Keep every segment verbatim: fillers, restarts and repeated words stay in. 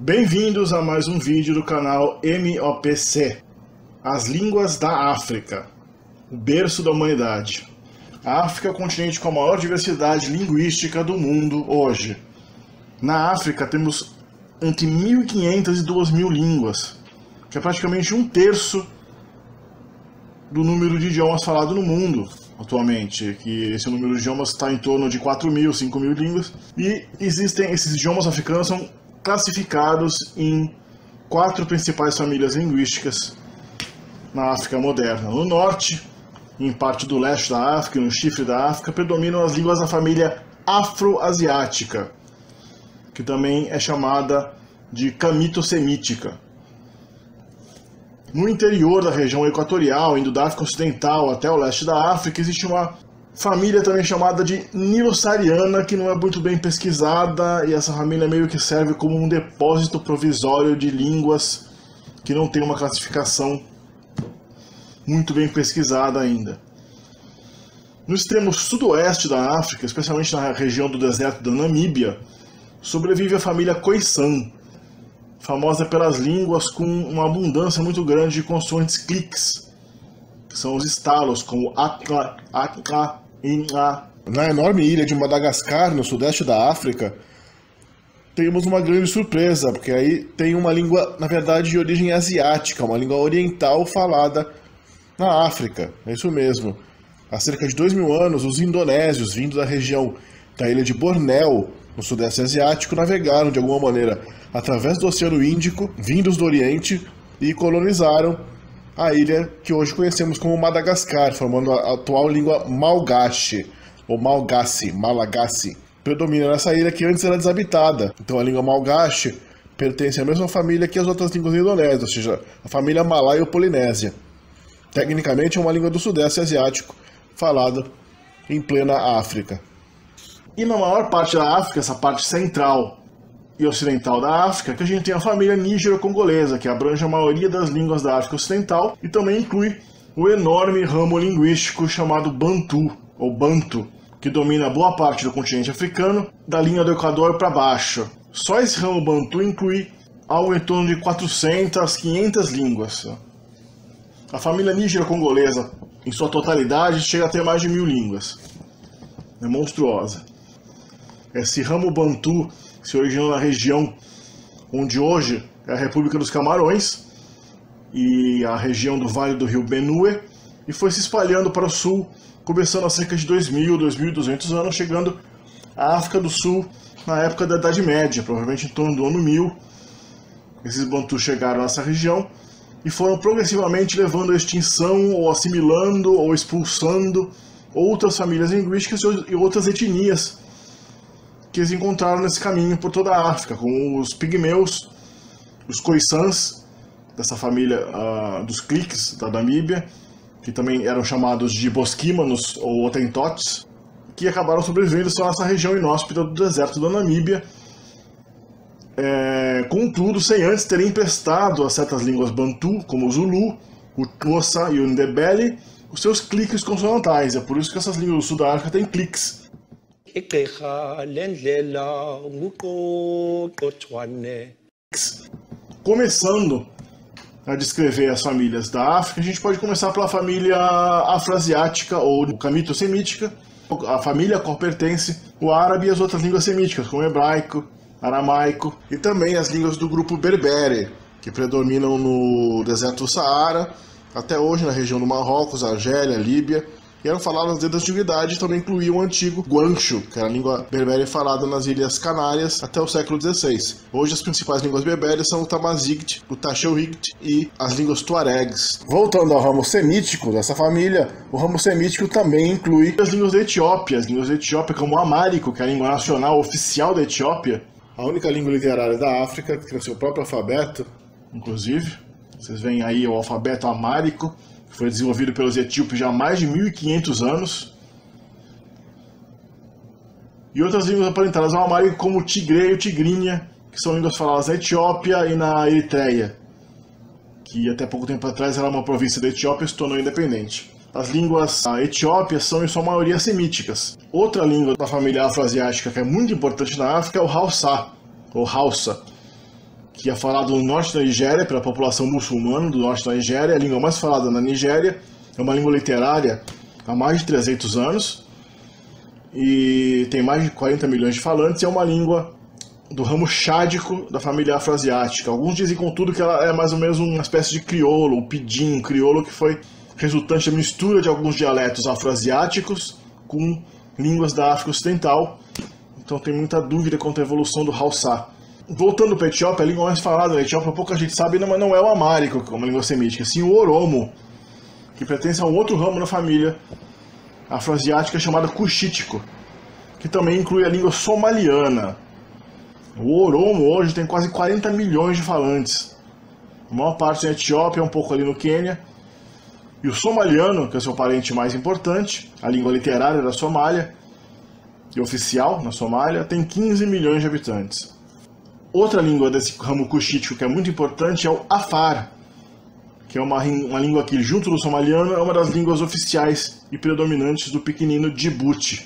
Bem-vindos a mais um vídeo do canal M O P C, as línguas da África, o berço da humanidade. A África é o continente com a maior diversidade linguística do mundo hoje. Na África temos entre mil e quinhentas e duas mil línguas, que é praticamente um terço do número de idiomas falado no mundo atualmente, que esse número de idiomas está em torno de quatro mil, cinco mil línguas, e existem, esses idiomas africanos são classificados em quatro principais famílias linguísticas na África moderna. No norte, em parte do leste da África e no chifre da África, predominam as línguas da família afro-asiática, que também é chamada de camito-semítica. No interior da região equatorial, indo da África Ocidental até o leste da África, existe uma família também chamada de nilo-saariana, que não é muito bem pesquisada, e essa família meio que serve como um depósito provisório de línguas que não tem uma classificação muito bem pesquisada ainda. No extremo sudoeste da África, especialmente na região do deserto da Namíbia, sobrevive a família Khoisan, famosa pelas línguas com uma abundância muito grande de consoantes cliques, que são os estalos, como akla, akla, inla. Na enorme ilha de Madagascar, no sudeste da África, temos uma grande surpresa, porque aí tem uma língua, na verdade, de origem asiática, uma língua oriental falada na África. É isso mesmo. Há cerca de dois mil anos, os indonésios, vindo da região da ilha de Bornéu, no sudeste asiático, navegaram de alguma maneira através do Oceano Índico, vindos do Oriente, e colonizaram a ilha que hoje conhecemos como Madagascar, formando a atual língua malgache, ou malgasse, malagasy. Predomina nessa ilha que antes era desabitada. Então a língua malgache pertence à mesma família que as outras línguas indonésias, ou seja, a família malaio-polinésia. Tecnicamente é uma língua do sudeste asiático, falada em plena África. E na maior parte da África, essa parte central e ocidental da África, que a gente tem a família nígero-congolesa, que abrange a maioria das línguas da África Ocidental e também inclui o enorme ramo linguístico chamado Bantu, ou Banto, que domina boa parte do continente africano, da linha do Equador para baixo. Só esse ramo Bantu inclui algo em torno de quatrocentas, quinhentas línguas. A família nígero-congolesa, em sua totalidade, chega a ter mais de mil línguas. É monstruosa. Esse ramo Bantu se originou na região onde hoje é a República dos Camarões e a região do Vale do Rio Benue, e foi se espalhando para o sul, começando há cerca de dois mil, dois mil e duzentos anos, chegando à África do Sul na época da Idade Média, provavelmente em torno do ano mil. Esses Bantus chegaram nessa região e foram progressivamente levando à extinção, ou assimilando, ou expulsando outras famílias linguísticas e outras etnias que eles encontraram nesse caminho por toda a África, como os pigmeus, os Khoisans, dessa família uh, dos cliques da Namíbia, que também eram chamados de bosquímanos ou hotentotes, que acabaram sobrevivendo só nessa região inóspita do deserto da Namíbia, é, contudo, sem antes terem emprestado a certas línguas Bantu, como o Zulu, o Xhosa e o Ndebele, os seus cliques consonantais. É por isso que essas línguas do sul da África têm cliques. Começando a descrever as famílias da África, a gente pode começar pela família afroasiática ou camito-semítica, a família a qual pertence o árabe e as outras línguas semíticas, como hebraico, aramaico, e também as línguas do grupo berbere, que predominam no deserto do Saara, até hoje na região do Marrocos, Argélia, Líbia, e eram faladas desde a antiguidade, e também incluíam o antigo guancho, que era a língua berbere falada nas Ilhas Canárias até o século dezesseis. Hoje as principais línguas berberes são o Tamazight, o Tachewicht e as línguas tuaregs. Voltando ao ramo semítico dessa família, o ramo semítico também inclui as línguas da Etiópia, as línguas da Etiópia como o amárico, que é a língua nacional oficial da Etiópia, a única língua literária da África, que tem o seu próprio alfabeto, inclusive. Vocês veem aí o alfabeto amárico, que foi desenvolvido pelos etíopes já há mais de mil e quinhentos anos. E outras línguas aparentadas ao amárico, como o tigre e o tigrinha, que são línguas faladas na Etiópia e na Eritreia, que até pouco tempo atrás era uma província da Etiópia e se tornou independente. As línguas etíopes são, em sua maioria, semíticas. Outra língua da família afroasiática que é muito importante na África é o Hausa, ou Hausa, que é falado no norte da Nigéria, pela população muçulmana do norte da Nigéria, a língua mais falada na Nigéria, é uma língua literária há mais de trezentos anos, e tem mais de quarenta milhões de falantes, e é uma língua do ramo chádico da família afroasiática. Alguns dizem, contudo, que ela é mais ou menos uma espécie de crioulo, o pidim, um crioulo que foi resultante da mistura de alguns dialetos afroasiáticos com línguas da África Ocidental. Então tem muita dúvida quanto à evolução do Hausa. Voltando para a Etiópia, a língua mais falada na Etiópia, pouca gente sabe, mas não é o amárico, como língua semítica, sim o oromo, que pertence a um outro ramo da família afroasiática chamada cuxítico, que também inclui a língua somaliana. O oromo hoje tem quase quarenta milhões de falantes. A maior parte na Etiópia, um pouco ali no Quênia. E o somaliano, que é o seu parente mais importante, a língua literária da Somália, e oficial na Somália, tem quinze milhões de habitantes. Outra língua desse ramo cuxítico que é muito importante é o Afar, que é uma, uma língua que, junto do somaliano, é uma das línguas oficiais e predominantes do pequenino Djibouti.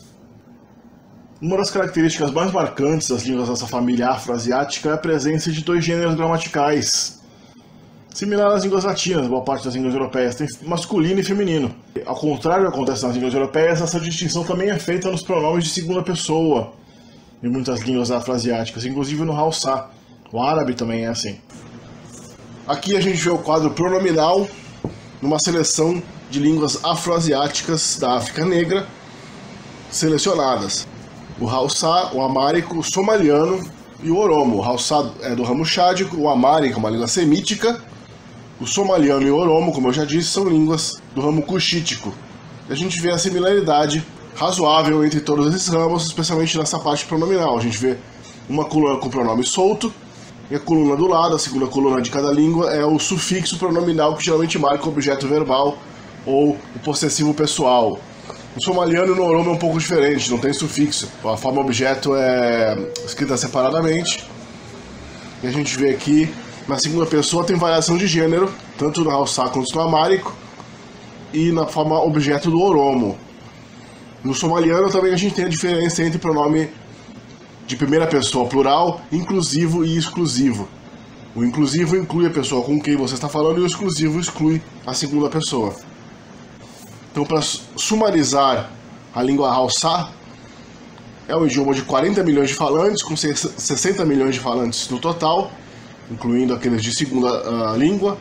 Uma das características mais marcantes das línguas dessa família afroasiática é a presença de dois gêneros gramaticais, similar às línguas latinas, boa parte das línguas europeias, tem masculino e feminino. Ao contrário do que acontece nas línguas europeias, essa distinção também é feita nos pronomes de segunda pessoa, em muitas línguas afroasiáticas, inclusive no Hausa. O árabe também é assim. Aqui a gente vê o quadro pronominal numa seleção de línguas afroasiáticas da África Negra selecionadas. O Hausa, o amárico, o somaliano e o oromo. O Hausa é do ramo chádico, o amárico é uma língua semítica, o somaliano e o oromo, como eu já disse, são línguas do ramo cuxítico. E a gente vê a similaridade razoável entre todos esses ramos, especialmente nessa parte pronominal. A gente vê uma coluna com pronome solto, e a coluna do lado, a segunda coluna de cada língua, é o sufixo pronominal que geralmente marca o objeto verbal ou o possessivo pessoal. No somaliano e no oromo é um pouco diferente, não tem sufixo. A forma objeto é escrita separadamente. E a gente vê aqui, na segunda pessoa tem variação de gênero, tanto no Hausa quanto no amárico, e na forma objeto do oromo. No somaliano também a gente tem a diferença entre pronome de primeira pessoa plural, inclusivo e exclusivo. O inclusivo inclui a pessoa com quem você está falando e o exclusivo exclui a segunda pessoa. Então, para sumarizar, a língua Hausa é um idioma de quarenta milhões de falantes, com sessenta milhões de falantes no total, incluindo aqueles de segunda uh, língua.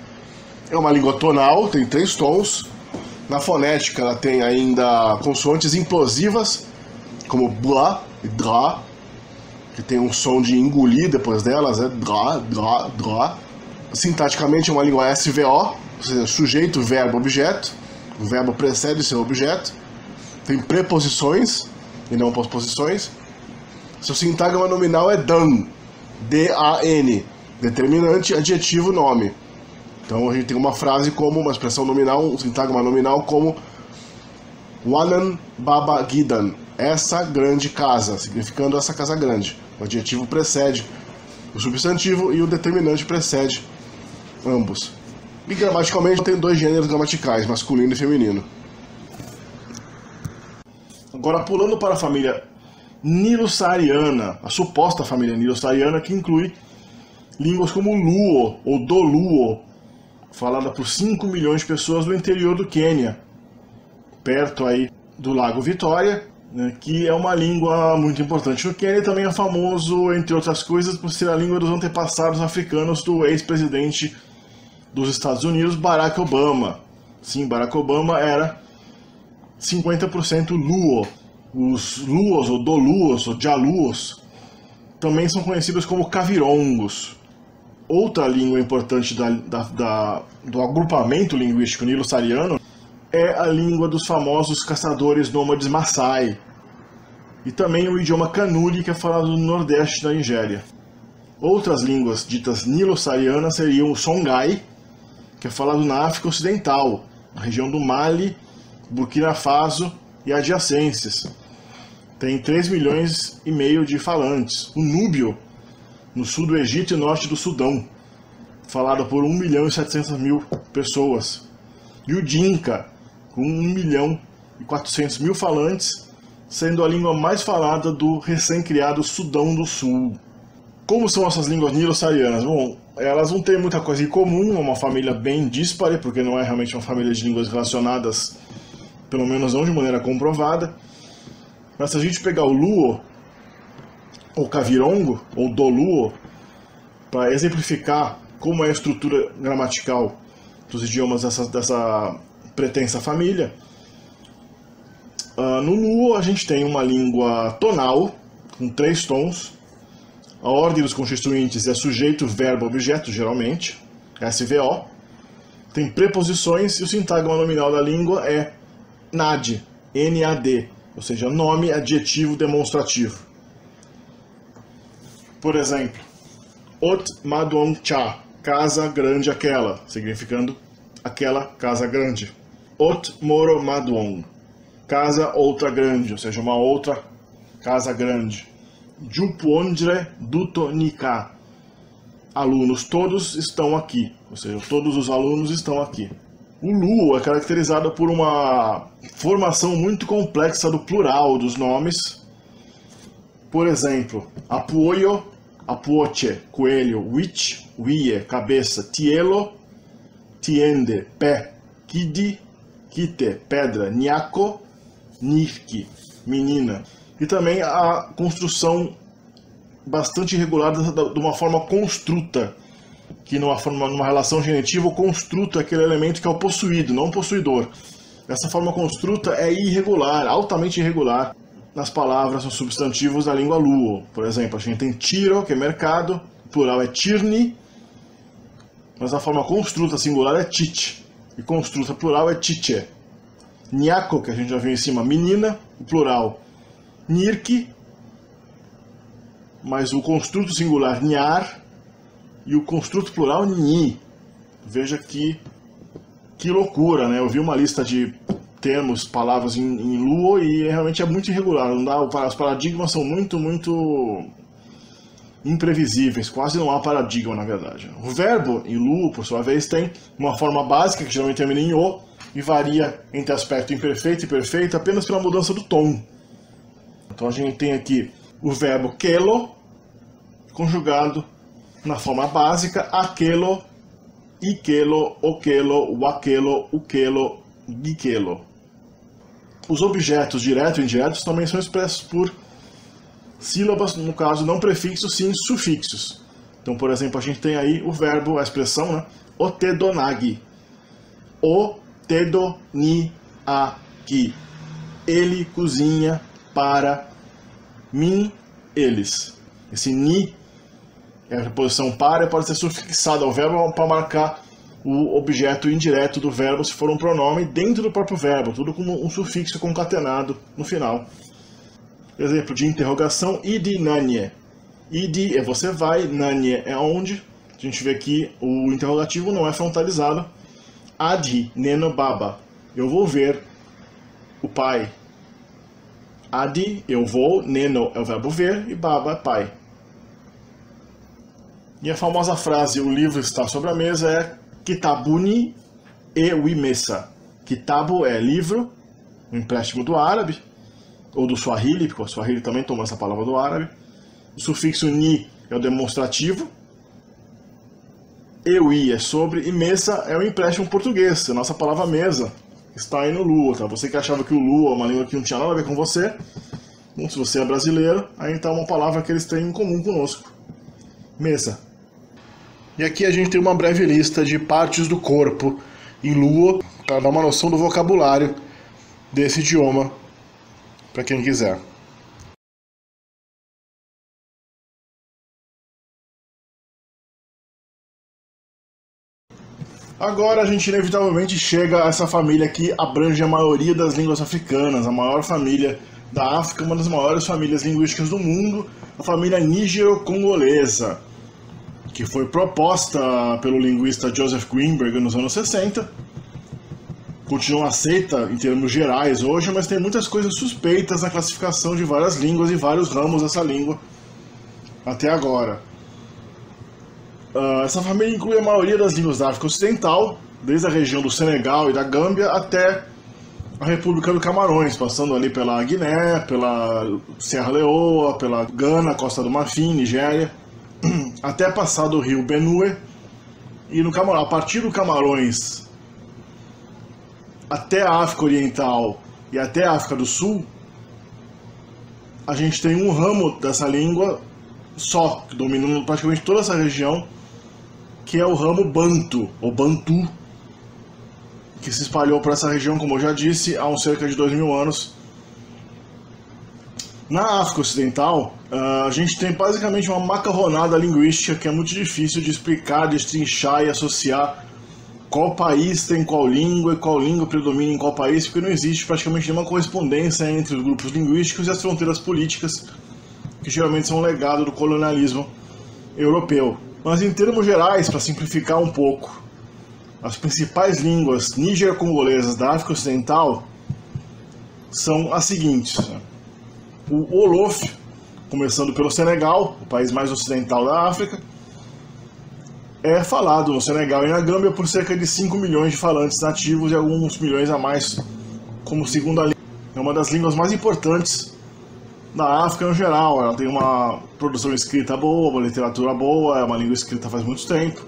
É uma língua tonal, tem três tons. Na fonética, ela tem ainda consoantes implosivas, como blá e drá, que tem um som de engolir depois delas, né? Drá, drá, drá. Sintaticamente é uma língua S V O, ou seja, sujeito, verbo, objeto. O verbo precede seu objeto. Tem preposições e não posposições. Seu sintagma nominal é dan, D A N, determinante, adjetivo, nome. Então a gente tem uma frase como, uma expressão nominal, um sintagma nominal como Wanan Baba Gidan, essa grande casa, significando essa casa grande. O adjetivo precede o substantivo e o determinante precede ambos. E gramaticalmente tem dois gêneros gramaticais, masculino e feminino. Agora pulando para a família nilo-saariana, a suposta família nilo-saariana, que inclui línguas como Luo ou Doluo, falada por cinco milhões de pessoas no interior do Quênia, perto aí do Lago Vitória, né, que é uma língua muito importante no Quênia e também é famoso, entre outras coisas, por ser a língua dos antepassados africanos do ex-presidente dos Estados Unidos, Barack Obama. Sim, Barack Obama era cinquenta por cento Luo. Os Luos, ou Doluos, ou Jaluos, também são conhecidos como Cavirongos. Outra língua importante da, da, da, do agrupamento linguístico nilo-saariano é a língua dos famosos caçadores nômades Maasai, e também o idioma Kanuri, que é falado no nordeste da Nigéria. Outras línguas ditas nilo-saarianas seriam o Songhai, que é falado na África Ocidental, na região do Mali, Burkina Faso e adjacências. Tem três milhões e meio de falantes. O Núbio, no sul do Egito e norte do Sudão, falado por um milhão e setecentas mil pessoas. E o Dinka, com um milhão e quatrocentos mil falantes, sendo a língua mais falada do recém-criado Sudão do Sul. Como são essas línguas nilo-saarianas? Bom, elas não têm muita coisa em comum, é uma família bem díspare, porque não é realmente uma família de línguas relacionadas, pelo menos não de maneira comprovada. Mas se a gente pegar o Luo, ou Kavirongo, ou Doluo, para exemplificar como é a estrutura gramatical dos idiomas dessa, dessa pretensa família, uh, no Luo a gente tem uma língua tonal, com três tons. A ordem dos constituintes é sujeito, verbo, objeto, geralmente, S V O. Tem preposições e o sintagma nominal da língua é NAD, N A D, ou seja, nome, adjetivo, demonstrativo. Por exemplo, Ot Maduong Cha, casa grande aquela, significando aquela casa grande. Ot Moro Maduong, casa outra grande, ou seja, uma outra casa grande. Jupuondre Duto Nika, alunos todos estão aqui, ou seja, todos os alunos estão aqui. O Luo é caracterizado por uma formação muito complexa do plural dos nomes. Por exemplo, Apuoyo, Apuoche, coelho, Witch, Wie, cabeça, Tielo, Tiende, pé, Kidi, Kite, pedra, Nyako, Nirki, menina. E também a construção bastante irregular de uma forma construta, que numa, forma, numa relação genitiva, o construto é aquele elemento que é o possuído, não o possuidor. Essa forma construta é irregular, altamente irregular, nas palavras, nos substantivos da língua Luo. Por exemplo, a gente tem tiro, que é mercado, o plural é tirni, mas a forma construta singular é tit, e construta plural é tiche. Nyako, que a gente já viu em cima, menina, o plural Nirki, mas o construto singular Nyar e o construto plural Nhi. Veja que, que loucura, né? Eu vi uma lista de termos, palavras em, em Luo e realmente é muito irregular. Não dá, os paradigmas são muito, muito imprevisíveis, quase não há paradigma na verdade. O verbo em Luo, por sua vez, tem uma forma básica que geralmente termina em O e varia entre aspecto imperfeito e perfeito apenas pela mudança do tom. Então a gente tem aqui o verbo kelo, conjugado na forma básica, aquelo, ikelo, okelo, wakelo, ukelo, gikelo. Os objetos diretos e indiretos também são expressos por sílabas, no caso não prefixos, sim sufixos. Então, por exemplo, a gente tem aí o verbo, a expressão, né? Otedonagi. Otedoni-aki. Ele cozinha para mim, eles. Esse ni é a preposição para, pode ser sufixado ao verbo para marcar o objeto indireto do verbo, se for um pronome, dentro do próprio verbo, tudo com um sufixo concatenado no final. Exemplo de interrogação, idi nanye. Idi é você vai, nanye é onde. A gente vê que o interrogativo não é frontalizado. Adi neno baba, eu vou ver o pai. Adi, eu vou, neno é o verbo ver e baba é pai. E a famosa frase, o livro está sobre a mesa, é Kitabuni e Wimesa. Kitabu é livro, um empréstimo do árabe, ou do Swahili, porque o Swahili também toma essa palavra do árabe. O sufixo ni é o demonstrativo. Ewi é sobre, e mesa é o empréstimo português, a nossa palavra mesa está aí no Luo, tá? Você que achava que o Luo é uma língua que não tinha nada a ver com você, bom, se você é brasileiro, aí então é uma palavra que eles têm em comum conosco. Mesa. E aqui a gente tem uma breve lista de partes do corpo em Luo, para dar uma noção do vocabulário desse idioma, para quem quiser. Agora a gente inevitavelmente chega a essa família que abrange a maioria das línguas africanas, a maior família da África, uma das maiores famílias linguísticas do mundo, a família nigero-congolesa, que foi proposta pelo linguista Joseph Greenberg nos anos sessenta. Continua aceita em termos gerais hoje, mas tem muitas coisas suspeitas na classificação de várias línguas e vários ramos dessa língua até agora. Uh, essa família inclui a maioria das línguas da África Ocidental, desde a região do Senegal e da Gâmbia até a República do Camarões, passando ali pela Guiné, pela Serra Leoa, pela Gana, Costa do Marfim, Nigéria. até passar do rio Benue, e no Camarão, a partir do Camarões até a África Oriental e até a África do Sul, a gente tem um ramo dessa língua só, dominando praticamente toda essa região, que é o ramo Bantu, ou Bantu, que se espalhou por essa região, como eu já disse, há uns cerca de dois mil anos. Na África Ocidental, a gente tem basicamente uma macarronada linguística que é muito difícil de explicar, destrinchar e associar qual país tem qual língua e qual língua predomina em qual país, porque não existe praticamente nenhuma correspondência entre os grupos linguísticos e as fronteiras políticas, que geralmente são um legado do colonialismo europeu. Mas em termos gerais, para simplificar um pouco, as principais línguas níger-congolesas da África Ocidental são as seguintes: o Wolof, começando pelo Senegal, o país mais ocidental da África, é falado no Senegal e na Gâmbia por cerca de cinco milhões de falantes nativos e alguns milhões a mais como segunda língua. É uma das línguas mais importantes da África no geral. Ela tem uma produção escrita boa, uma literatura boa, é uma língua escrita faz muito tempo.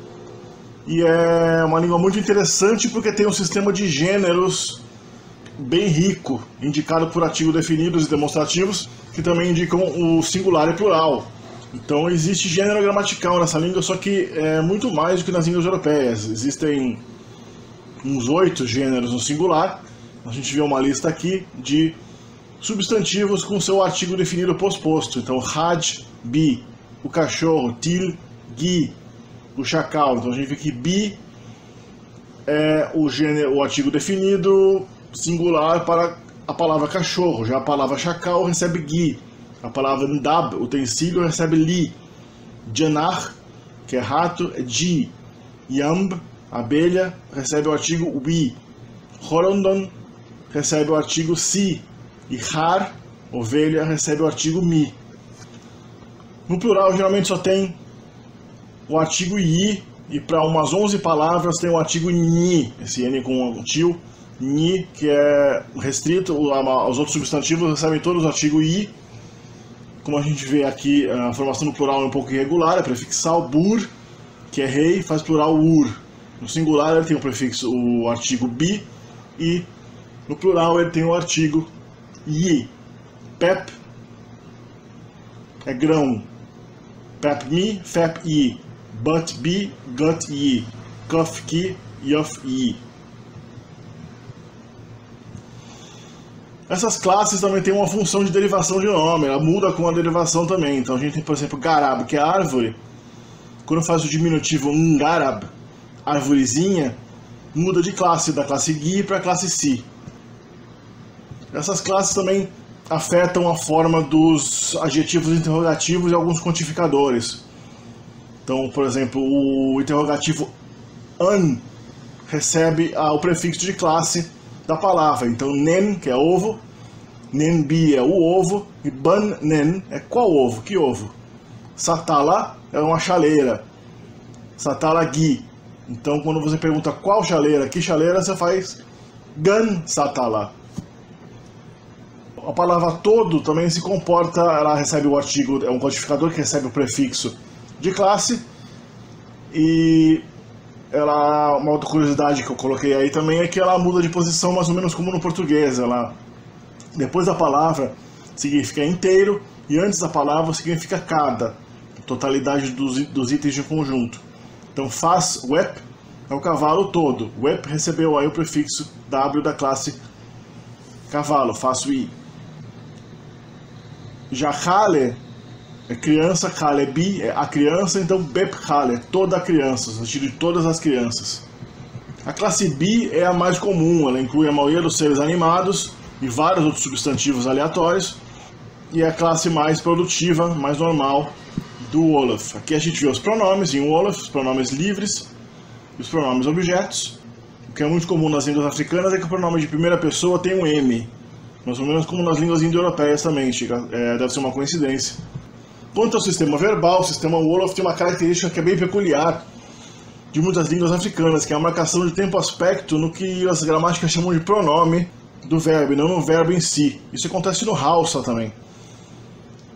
E é uma língua muito interessante porque tem um sistema de gêneros bem rico, indicado por artigos definidos e demonstrativos, que também indicam o singular e plural. Então existe gênero gramatical nessa língua, só que é muito mais do que nas línguas europeias. Existem uns oito gêneros no singular. A gente vê uma lista aqui de substantivos com seu artigo definido posposto. Então, had, bi, o cachorro, til, gi, o chacal. Então a gente vê que bi é o, gênero, o artigo definido singular para a palavra cachorro. Já a palavra chacal recebe gi. A palavra ndab, utensílio, recebe li. Janar, que é rato, é ji. Yamb, abelha, recebe o artigo wi. Horondon recebe o artigo si. E har, ovelha, recebe o artigo mi. No plural, geralmente só tem o artigo i, e para umas onze palavras tem o artigo ni, esse n com um tio, ni, que é restrito. Os outros substantivos recebem todos o artigo i. Como a gente vê aqui, a formação no plural é um pouco irregular, é prefixal. Bur, que é rei, faz plural ur. No singular ele tem o prefixo, o artigo bi, e no plural ele tem o artigo yi. Pep é grão. Pep mi, fep i. But bi, gut yi. Kuf ki, yuf yi. Essas classes também têm uma função de derivação de nome, ela muda com a derivação também. Então a gente tem, por exemplo, garab, que é árvore. Quando faz o diminutivo ngarab, árvorezinha, muda de classe, da classe gi para a classe si. Essas classes também afetam a forma dos adjetivos interrogativos e alguns quantificadores. Então, por exemplo, o interrogativo an recebe ah, o prefixo de classe da palavra. Então, nen, que é ovo, nenbi é o ovo, e ban nen é qual ovo? Que ovo? Satala é uma chaleira. Satala gi. Então, quando você pergunta qual chaleira, que chaleira, você faz gan satala. A palavra todo também se comporta, ela recebe o artigo, é um quantificador que recebe o prefixo de classe, e ela, uma outra curiosidade que eu coloquei aí também é que ela muda de posição mais ou menos como no português. Ela, depois da palavra significa inteiro, e antes da palavra significa cada, totalidade dos, dos itens de um conjunto. Então faz wep é o cavalo todo. Wep recebeu aí o prefixo w da classe cavalo, faço i. Já Hale é criança, Hale é bi, é a criança, então Bep Hale, toda a criança, no sentido de todas as crianças. A classe bi é a mais comum, ela inclui a maioria dos seres animados e vários outros substantivos aleatórios, e é a classe mais produtiva, mais normal do Wolof. Aqui a gente vê os pronomes em Wolof, os pronomes livres e os pronomes objetos. O que é muito comum nas línguas africanas é que o pronome de primeira pessoa tem um M. Mais ou menos como nas línguas indo-europeias também, é, deve ser uma coincidência. Quanto ao sistema verbal, o sistema Wolof tem uma característica que é bem peculiar de muitas línguas africanas, que é a marcação de tempo-aspecto no que as gramáticas chamam de pronome do verbo, e não no verbo em si. Isso acontece no Hausa também.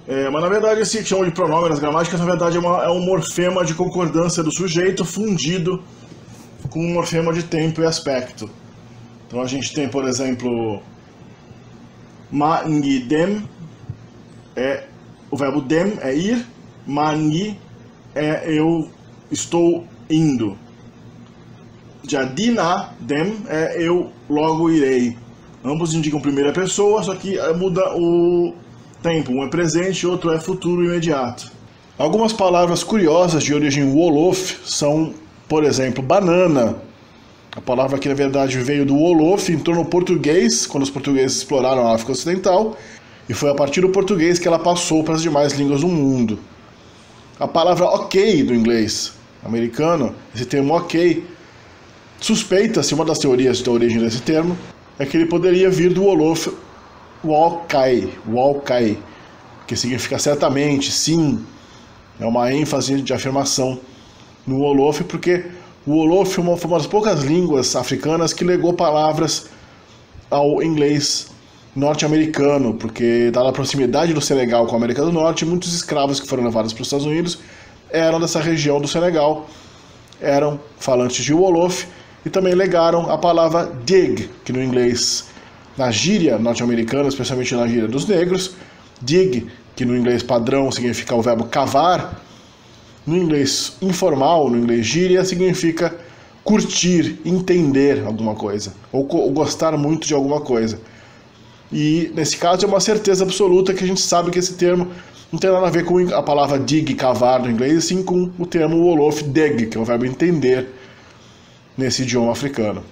É, mas na verdade esse que chamam de pronome nas gramáticas, na verdade é, uma, é um morfema de concordância do sujeito fundido com um morfema de tempo e aspecto. Então a gente tem, por exemplo, ma-ngi dem, é, o verbo dem é ir, ma-ngi é eu estou indo. Já dina dem é eu logo irei. Ambos indicam primeira pessoa, só que muda o tempo. Um é presente, outro é futuro imediato. Algumas palavras curiosas de origem Wolof são, por exemplo, banana. A palavra que na verdade veio do Wolof, entrou no português, quando os portugueses exploraram a África Ocidental, e foi a partir do português que ela passou para as demais línguas do mundo. A palavra ok do inglês americano, esse termo ok, suspeita-se, uma das teorias da origem desse termo, é que ele poderia vir do Wolof walkai, walkai, que significa certamente, sim. É uma ênfase de afirmação no Wolof, porque o Wolof foi uma, foi uma das poucas línguas africanas que legou palavras ao inglês norte-americano, porque dada a proximidade do Senegal com a América do Norte, muitos escravos que foram levados para os Estados Unidos eram dessa região do Senegal, eram falantes de Wolof, e também legaram a palavra dig, que no inglês, na gíria norte-americana, especialmente na gíria dos negros, dig, que no inglês padrão significa o verbo cavar, no inglês informal, no inglês gíria, significa curtir, entender alguma coisa, ou, ou gostar muito de alguma coisa. E nesse caso é uma certeza absoluta que a gente sabe que esse termo não tem nada a ver com a palavra dig, cavar no inglês, sim com o termo Wolof deg, que é o verbo entender nesse idioma africano.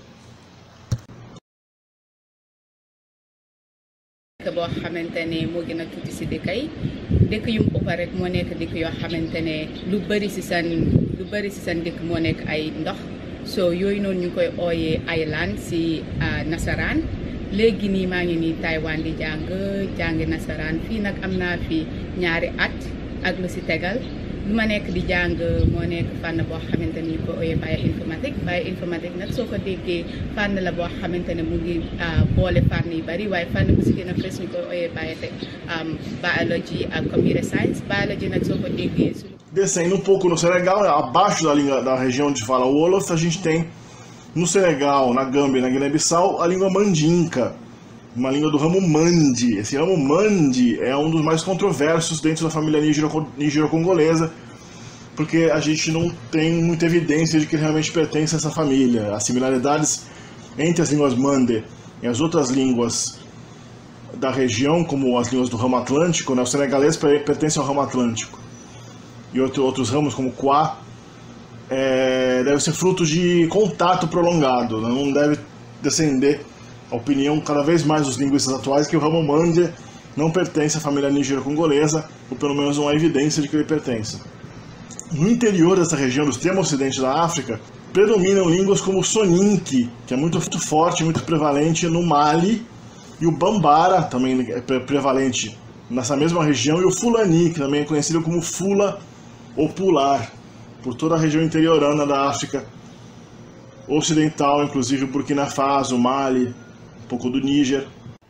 boo xamante ne moo gën a tuuti si dëkk yi dëkk yu mu ëpp rek moo nekk dëkk yoo xamante ne lu bëri si seen lu bëri si seen dëkk moo nekk ay ndox so yooyu noonu ñu koy ooyee island si nasaraan léegi nii maa ngi nii Taiwan di jàng jàng nasaraan fii nag am naa fi ñaari at ak lu si tegal lu ma nekk di jàng moo nekk fànn boo xamante ni ñu ko ooyee bioinformatique bioinformatique nag soo ko déggee fànn la boo xamante ne mu ngi boole fànn yu bari waaye fànn bu si gën a fës ñu ko ooyee biotech biology ak computer science biology nag soo ko déggee. Descendo um pouco no Senegal, abaixo da, língua, da região onde fala o Wolof, a gente tem no Senegal, na Gâmbia e na Guiné-Bissau a língua mandinka, uma língua do ramo Mandi. Esse ramo Mandi é um dos mais controversos dentro da família nigero-congolesa, porque a gente não tem muita evidência de que ele realmente pertence a essa família. As similaridades entre as línguas Mande e as outras línguas da região, como as línguas do ramo Atlântico, né? O senegalês pertence ao ramo Atlântico, e outro, outros ramos como Kwa, é, deve ser fruto de contato prolongado, né? Não deve descender a opinião cada vez mais dos linguistas atuais que o ramo Mande não pertence à família nigero-congolesa, ou pelo menos não há evidência de que ele pertence. No interior dessa região, do extremo ocidente da África, predominam línguas como o Soninke, que é muito, muito forte, muito prevalente no Mali, e o Bambara, também é prevalente nessa mesma região, e o Fulani, que também é conhecido como Fula ou Pular, por toda a região interiorana da África Ocidental, inclusive Burkina Faso, Mali, um pouco do Níger.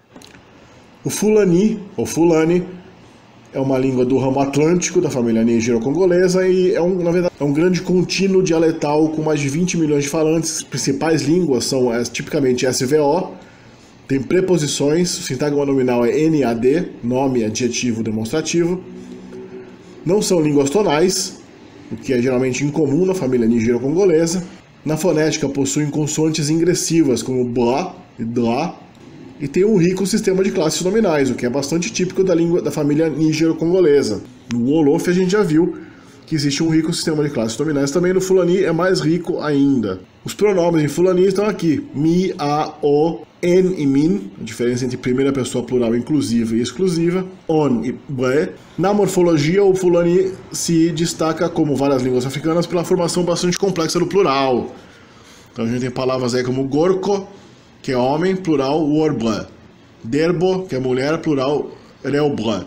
O Fulani, ou Fulani, é uma língua do ramo atlântico da família nigero-congolesa e é um, na verdade, é um grande contínuo dialetal com mais de vinte milhões de falantes. As principais línguas são é, tipicamente S V O, tem preposições, o sintagma nominal é N A D, nome, adjetivo, demonstrativo. Não são línguas tonais, o que é geralmente incomum na família nigero-congolesa. Na fonética possuem consoantes ingressivas como bla e dla, e tem um rico sistema de classes nominais, o que é bastante típico da língua da família nigero-congolesa. No Wolof a gente já viu que existe um rico sistema de classes nominais, também no Fulani é mais rico ainda. Os pronomes em Fulani estão aqui, mi, a, o, en e min, a diferença entre primeira pessoa plural inclusiva e exclusiva, on e bre. Na morfologia, o Fulani se destaca, como várias línguas africanas, pela formação bastante complexa do plural. Então a gente tem palavras aí como gorko, que é homem, plural, worbre. Derbo, que é mulher, plural, reubre.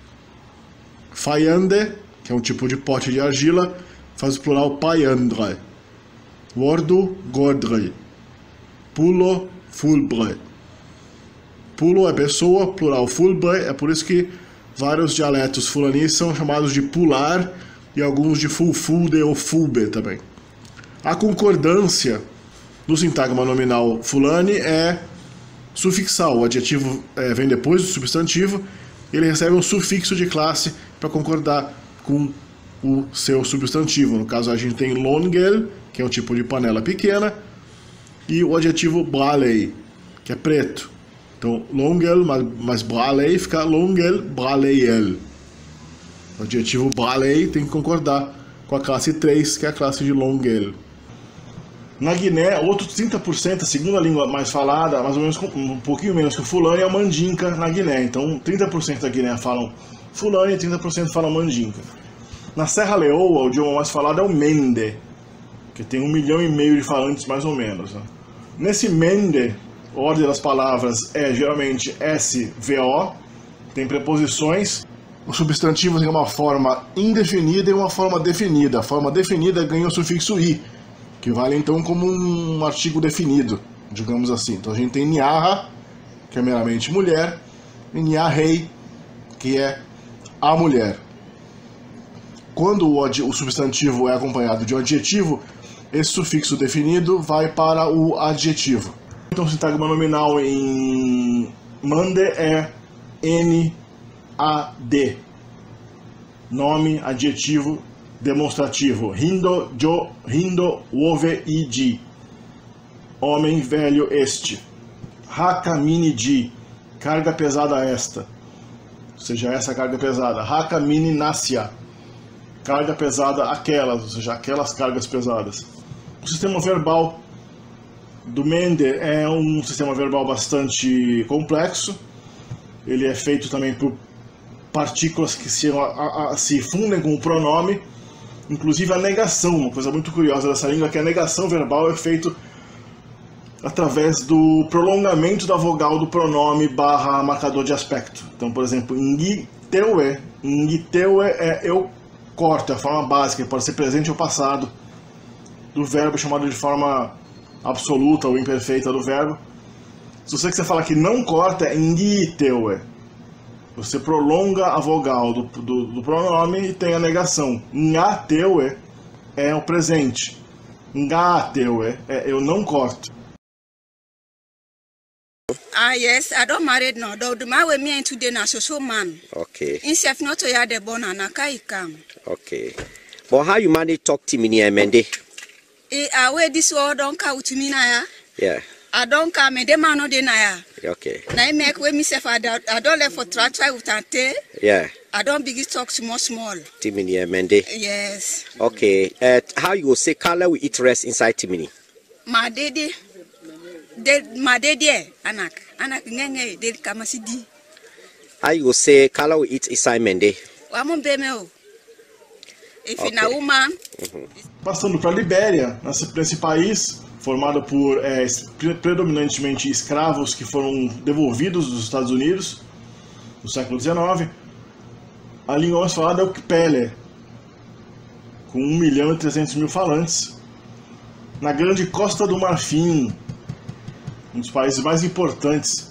Fayande, que é um tipo de pote de argila, faz o plural payandre. Wordo, gordre. Pulo, fulbre. Pulo é pessoa, plural fulbre, é por isso que Vários dialetos fulanis são chamados de pular e alguns de fulfulde ou fulbe também. A concordância do sintagma nominal fulani é sufixal. O adjetivo é, vem depois do substantivo, ele recebe um sufixo de classe para concordar com o seu substantivo. No caso, a gente tem longel, que é um tipo de panela pequena, e o adjetivo bralei, que é preto. Então, longel mais bralei fica longel braleiel. O adjetivo bralei tem que concordar com a classe três, que é a classe de longel. Na Guiné, outro trinta por cento, a segunda língua mais falada, mais ou menos um pouquinho menos que o fulani, é o mandinka na Guiné. Então, trinta por cento da Guiné falam fulani e trinta por cento falam mandinka. Na Serra Leoa, o idioma mais falado é o mende, que tem um milhão e meio de falantes mais ou menos. Né? Nesse mende, a ordem das palavras é geralmente S V O, tem preposições. O substantivo tem uma forma indefinida e uma forma definida. A forma definida ganha o sufixo i, que vale então como um artigo definido, digamos assim. Então a gente tem niaha, que é meramente mulher, e niahei, que é a mulher. Quando o, o substantivo é acompanhado de um adjetivo, esse sufixo definido vai para o adjetivo. Então o sintagma nominal em mande é N A D. Nome, adjetivo, demonstrativo. Rindo, jo, rindo, ove, iji. Homem velho este. Haka mini ji. Carga pesada esta. Ou seja, essa carga pesada. Haka mini nasya. Carga pesada aquelas, ou seja, aquelas cargas pesadas. O sistema verbal do Mende é um sistema verbal bastante complexo. Ele é feito também por partículas que se, a, a, se fundem com o pronome, inclusive a negação. Uma coisa muito curiosa dessa língua é que a negação verbal é feita através do prolongamento da vogal do pronome barra marcador de aspecto. Então, por exemplo, ngi teue, ngi teue é eu corto, é a forma básica, pode ser presente ou passado do verbo, chamado de forma absoluta ou imperfeita do verbo. Se você quiser falar que não corta, é ngi teue. Você prolonga a vogal do, do, do pronome e tem a negação. Nga teue é o presente. Nga teue é eu não corto. Ah yes, I don't married now. Though the man with me today na so so man. Okay. Instead not to hear the born and I come. Okay. But how you manage talk to me near Mende? Eh, I wear this word don't count to me now. Yeah. I don't come and the man no deny. Okay. Now I make with myself I don't I don't let for try try with ante. Yeah. I don't begin talk small small. Timini near Mende. Yes. Okay. Uh, how you will say color we eat rest inside Timini? My daddy. De my daddy anak anak ngenge de kamasidi. How you will say color we eat inside Mende? Wa mon be me o. If Okay. na woman. Passando para a Libéria, nesse país formado por é, predominantemente escravos que foram devolvidos dos Estados Unidos no século dezenove, a língua mais falada é o Kpele, com um milhão e trezentos mil falantes. Na grande Costa do Marfim, um dos países mais importantes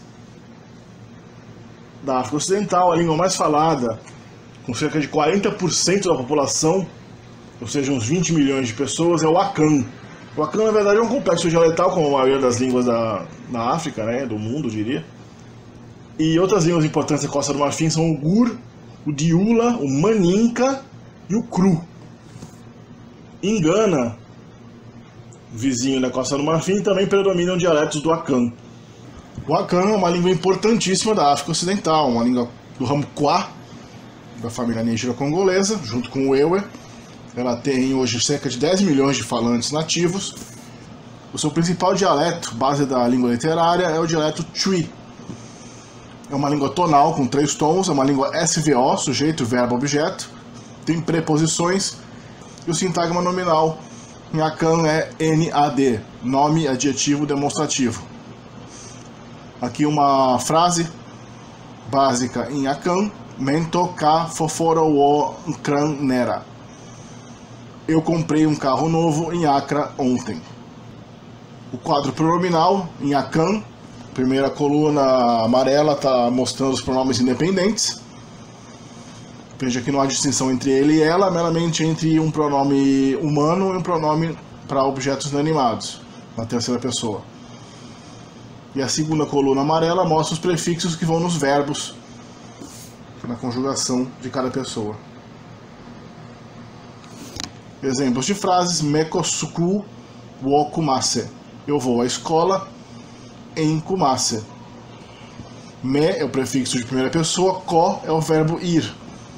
da África Ocidental, a língua mais falada, com cerca de quarenta por cento da população, ou seja, uns vinte milhões de pessoas, é o Akan. O Akan, na verdade, é um complexo dialetal, como a maioria das línguas da, da África, né, do mundo, eu diria. E outras línguas importantes da Costa do Marfim são o Gur, o Diula, o Maninka e o Kru. Em Gana, vizinho da Costa do Marfim, também predominam dialetos do Akan. O Akan é uma língua importantíssima da África Ocidental, uma língua do ramo Kwa, da família nigero-congolesa, junto com o Ewe. Ela tem hoje cerca de dez milhões de falantes nativos. O seu principal dialeto, base da língua literária, é o dialeto Twi. É uma língua tonal com três tons, é uma língua S V O, sujeito, verbo, objeto. Tem preposições. E o sintagma nominal em Akan é N A D, nome, adjetivo, demonstrativo. Aqui uma frase básica em Akan. Mento ka foforo wo nkran nera. Eu comprei um carro novo em Accra ontem. O quadro pronominal em Akan, primeira coluna amarela está mostrando os pronomes independentes. Veja que não há distinção entre ele e ela, meramente entre um pronome humano e um pronome para objetos inanimados, na terceira pessoa. E a segunda coluna amarela mostra os prefixos que vão nos verbos, na conjugação de cada pessoa. Exemplos de frases: Meko suku wo kumase. Eu vou à escola em Kumase. Me é o prefixo de primeira pessoa, ko é o verbo ir.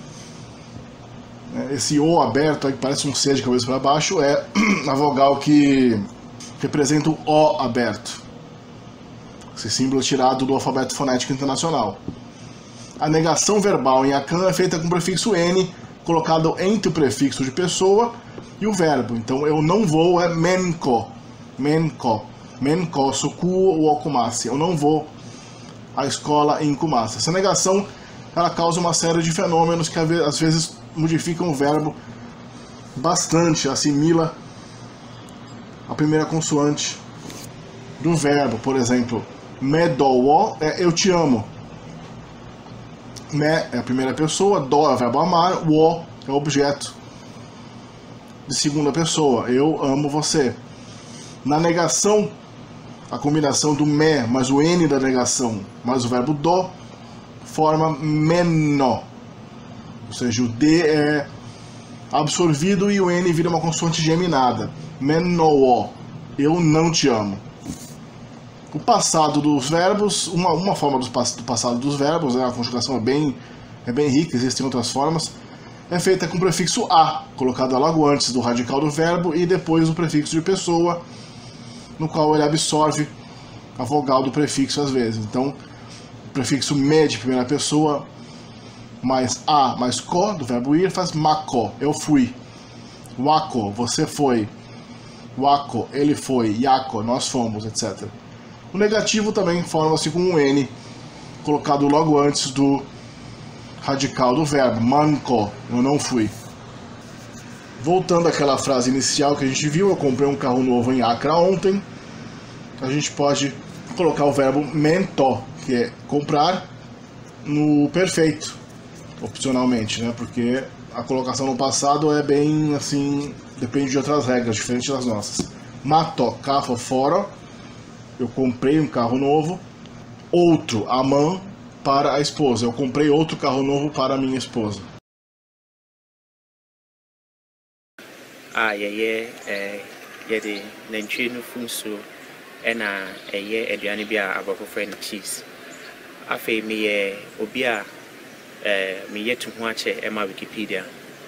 Esse O aberto, aí que parece um C de cabeça para baixo, é a vogal que representa o O aberto. Esse símbolo é tirado do alfabeto fonético internacional. A negação verbal em Akan é feita com o prefixo N, colocado entre o prefixo de pessoa e o verbo. Então, eu não vou é menko. Menko. Menko suku wo kumase. Eu não vou à escola em Kumase. Essa negação, ela causa uma série de fenômenos que às vezes modificam o verbo bastante, assimila a primeira consoante do verbo. Por exemplo, me do wo é eu te amo. Me é a primeira pessoa, do é o verbo amar, wo é o objeto de segunda pessoa, eu amo você. Na negação, a combinação do me mais o N da negação mais o verbo do forma meno. Ou seja, o D é absorvido e o N vira uma consoante geminada. Menoo, eu não te amo. O passado dos verbos, uma, uma forma do, do passado dos verbos, né, a conjugação é bem, é bem rica, existem outras formas, é feita com o prefixo a, colocado logo antes do radical do verbo e depois o prefixo de pessoa, no qual ele absorve a vogal do prefixo às vezes. Então, o prefixo me de primeira pessoa mais a mais ko, do verbo ir, faz mako, eu fui. Wako, você foi. Wako, ele foi. Yako, nós fomos, etcétera. O negativo também forma-se com um N, colocado logo antes do radical do verbo. Manko, eu não fui. Voltando àquela frase inicial que a gente viu, eu comprei um carro novo em Accra ontem. A gente pode colocar o verbo mento, que é comprar, no perfeito, opcionalmente, né? Porque a colocação no passado é bem assim, depende de outras regras, diferentes das nossas. Mato, carro fora, eu comprei um carro novo. Outro, amã, para a esposa. Eu comprei outro carro novo para a minha esposa. Ah, yɛyɛ eh yɛde nantwie no funsuo ɛna ɛyɛ aduane bi a aborɔfo frɛ no cheese. Afei meyɛ obi a eh meyɛ to ho akyɛ ɛma Wikipedia.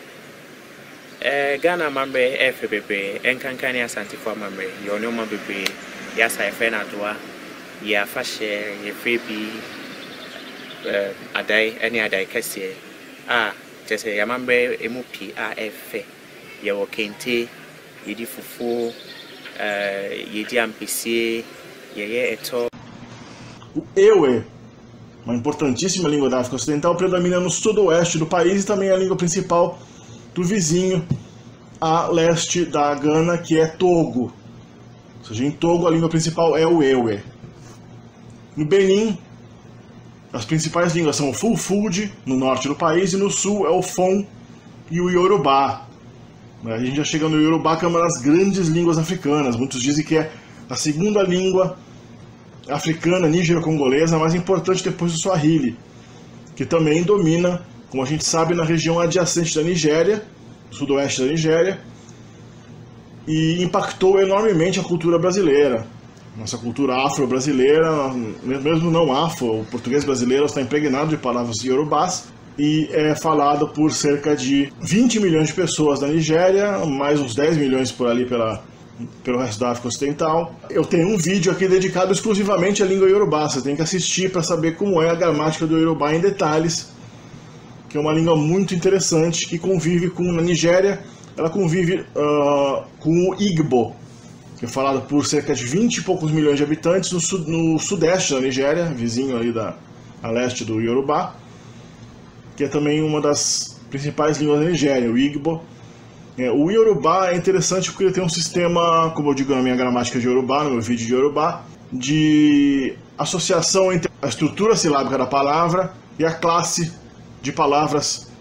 Eh Ghana amammerɛ ɛfɛ bebree, ɛnkankan ne asantefo amammerɛ, yɛ ɔnneɔma bebree, yɛasa yɛfrɛ no adoa, yɛ afahyɛ, yɛfrɛ bi eh adae ɛne adae kɛseɛ a kyerɛ sɛ yɛamammerɛ emu pii a ɛfɛ. Yɛwɔ kente, yɛdi fufuo, eh yɛdi ampesie, yɛyɛ ɛtɔ. O ewe, uma importantíssima língua da África Ocidental, predomina no sudoeste do país e também é a língua principal do vizinho a leste da Gana, que é Togo. Ou seja, em Togo a língua principal é o ewe. No Benin, as principais línguas são o Fulfulde, no norte do país, e no sul é o Fon e o Yorubá. A gente já chega no Yorubá, que é uma das grandes línguas africanas. Muitos dizem que é a segunda língua africana, nígero-congolesa, mais importante depois do Swahili, que também domina, como a gente sabe, na região adjacente da Nigéria, sudoeste da Nigéria, e impactou enormemente a cultura brasileira. Nossa cultura afro-brasileira, mesmo não afro, o português brasileiro está impregnado de palavras iorubás, e é falado por cerca de vinte milhões de pessoas na Nigéria, mais uns dez milhões por ali pela, pelo resto da África Ocidental. Eu tenho um vídeo aqui dedicado exclusivamente à língua iorubá, você tem que assistir para saber como é a gramática do iorubá em detalhes, que é uma língua muito interessante, que convive com, na Nigéria, ela convive uh, com o Igbo, que é falado por cerca de vinte e poucos milhões de habitantes no, sud, no sudeste da Nigéria, vizinho ali da, a leste do Yorubá, que é também uma das principais línguas da Nigéria, o Igbo. É, o Yorubá é interessante porque ele tem um sistema, como eu digo na minha gramática de Yorubá, no meu vídeo de Yorubá, de associação entre a estrutura silábica da palavra e a classe de palavras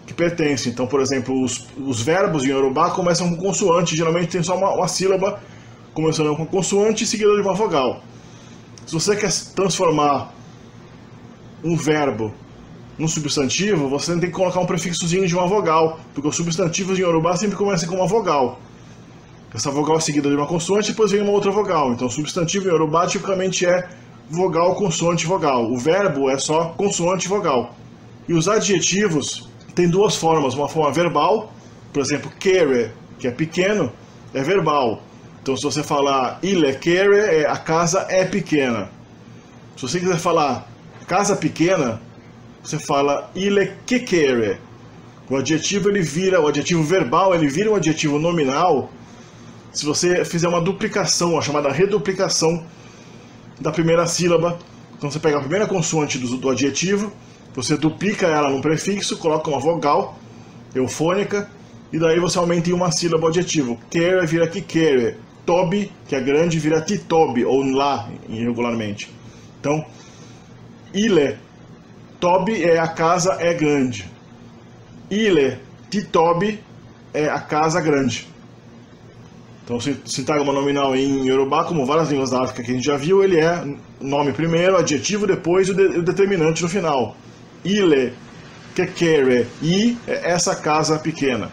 que pertence. Então, por exemplo, os, os verbos em Yorubá começam com consoante, geralmente tem só uma, uma sílaba começando com consoante e seguida de uma vogal. Se você quer transformar um verbo num substantivo, você tem que colocar um prefixozinho de uma vogal, porque os substantivos em Yorubá sempre começam com uma vogal. Essa vogal é seguida de uma consoante e depois vem uma outra vogal. Então, o substantivo em Yorubá tipicamente é vogal, consoante, vogal. O verbo é só consoante e vogal. E os adjetivos têm duas formas. Uma forma verbal, por exemplo, kere, que é pequeno, é verbal. Então, se você falar ile kere, é a casa é pequena. Se você quiser falar casa pequena, você fala ile kekere. O adjetivo ele vira, o adjetivo verbal ele vira um adjetivo nominal se você fizer uma duplicação, a chamada reduplicação da primeira sílaba. Então você pega a primeira consoante do, do adjetivo, você duplica ela num prefixo, coloca uma vogal eufônica e daí você aumenta em uma sílaba o adjetivo. Kere vira kikere. Tobi, que é grande, vira titobi, ou lá, irregularmente. Então, ile, tobi é a casa é grande. Ile, titobi é a casa grande. Então, o sintagma nominal em Yorubá, como várias línguas da África que a gente já viu, ele é nome primeiro, adjetivo depois e o, de, o determinante no final. Ile, kekere, i é essa casa pequena.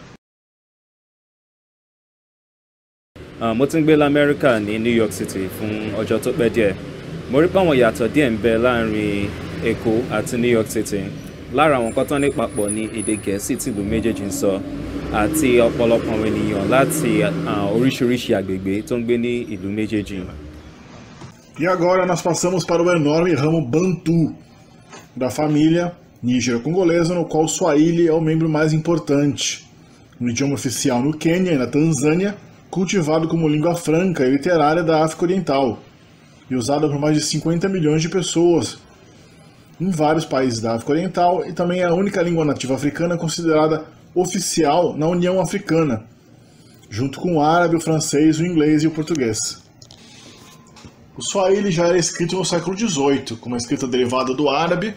Mo ti ń gbé l'Amẹ́ríkà ní New York City fún ọjọ́ tó pẹ́ díẹ̀. Mo rí pé àwọn ìyàtọ̀ díẹ̀ ń bẹ láàrin Èkó àti New York City. Lára àwọn nǹkan tán ní papọ̀ ní èdè Gẹ̀ẹ́sì tí ìlú méjèèjì ń sọ àti ọ̀pọ̀lọpọ̀ àwọn ènìyàn láti oríṣiríṣi agbègbè tó ń gbé ní ìlú méjèèjì. E agora nós passamos para o enorme ramo Bantu da família nígero-congolesa, no qual o Swahili é o membro mais importante. Um idioma oficial no Quênia e na Tanzânia, cultivado como língua franca e literária da África Oriental, e usada por mais de cinquenta milhões de pessoas em vários países da África Oriental, e também é a única língua nativa africana considerada oficial na União Africana, junto com o árabe, o francês, o inglês e o português. O Swahili já era escrito no século dezoito, com uma escrita derivada do árabe,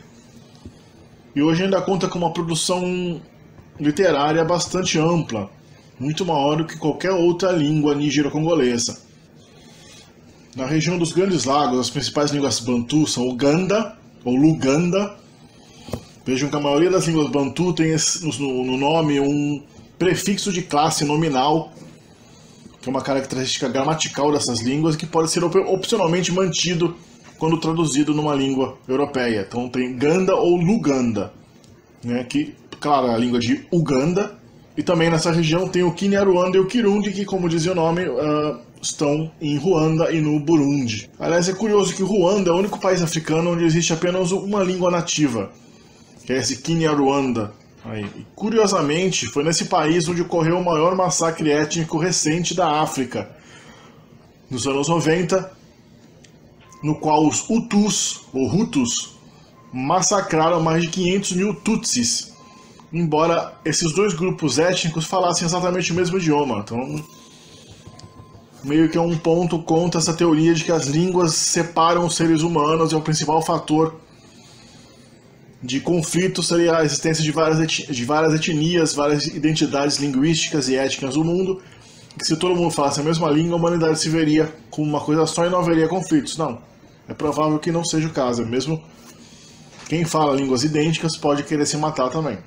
e hoje ainda conta com uma produção literária bastante ampla, muito maior do que qualquer outra língua nígero-congolesa. Na região dos Grandes Lagos, as principais línguas bantu são o Ganda, ou Luganda. Vejam que a maioria das línguas bantu tem no, no nome um prefixo de classe nominal, que é uma característica gramatical dessas línguas, que pode ser opcionalmente mantido quando traduzido numa língua europeia. Então tem Ganda ou Luganda, né, que, claro, é a língua de Uganda. E também nessa região tem o Kinyarwanda e o Kirundi, que, como dizia o nome, uh, estão em Ruanda e no Burundi. Aliás, é curioso que Ruanda é o único país africano onde existe apenas uma língua nativa, que é esse Kinyarwanda. Aí. E, curiosamente, foi nesse país onde ocorreu o maior massacre étnico recente da África, nos anos noventa, no qual os Hutus, ou Hutus, massacraram mais de quinhentos mil Tutsis, embora esses dois grupos étnicos falassem exatamente o mesmo idioma. Então, meio que é um ponto contra essa teoria de que as línguas separam os seres humanos, e o principal fator de conflito seria a existência de várias, etnias, de várias etnias, várias identidades linguísticas e étnicas do mundo, que se todo mundo falasse a mesma língua, a humanidade se veria como uma coisa só e não haveria conflitos. Não, é provável que não seja o caso. Mesmo quem fala línguas idênticas pode querer se matar também.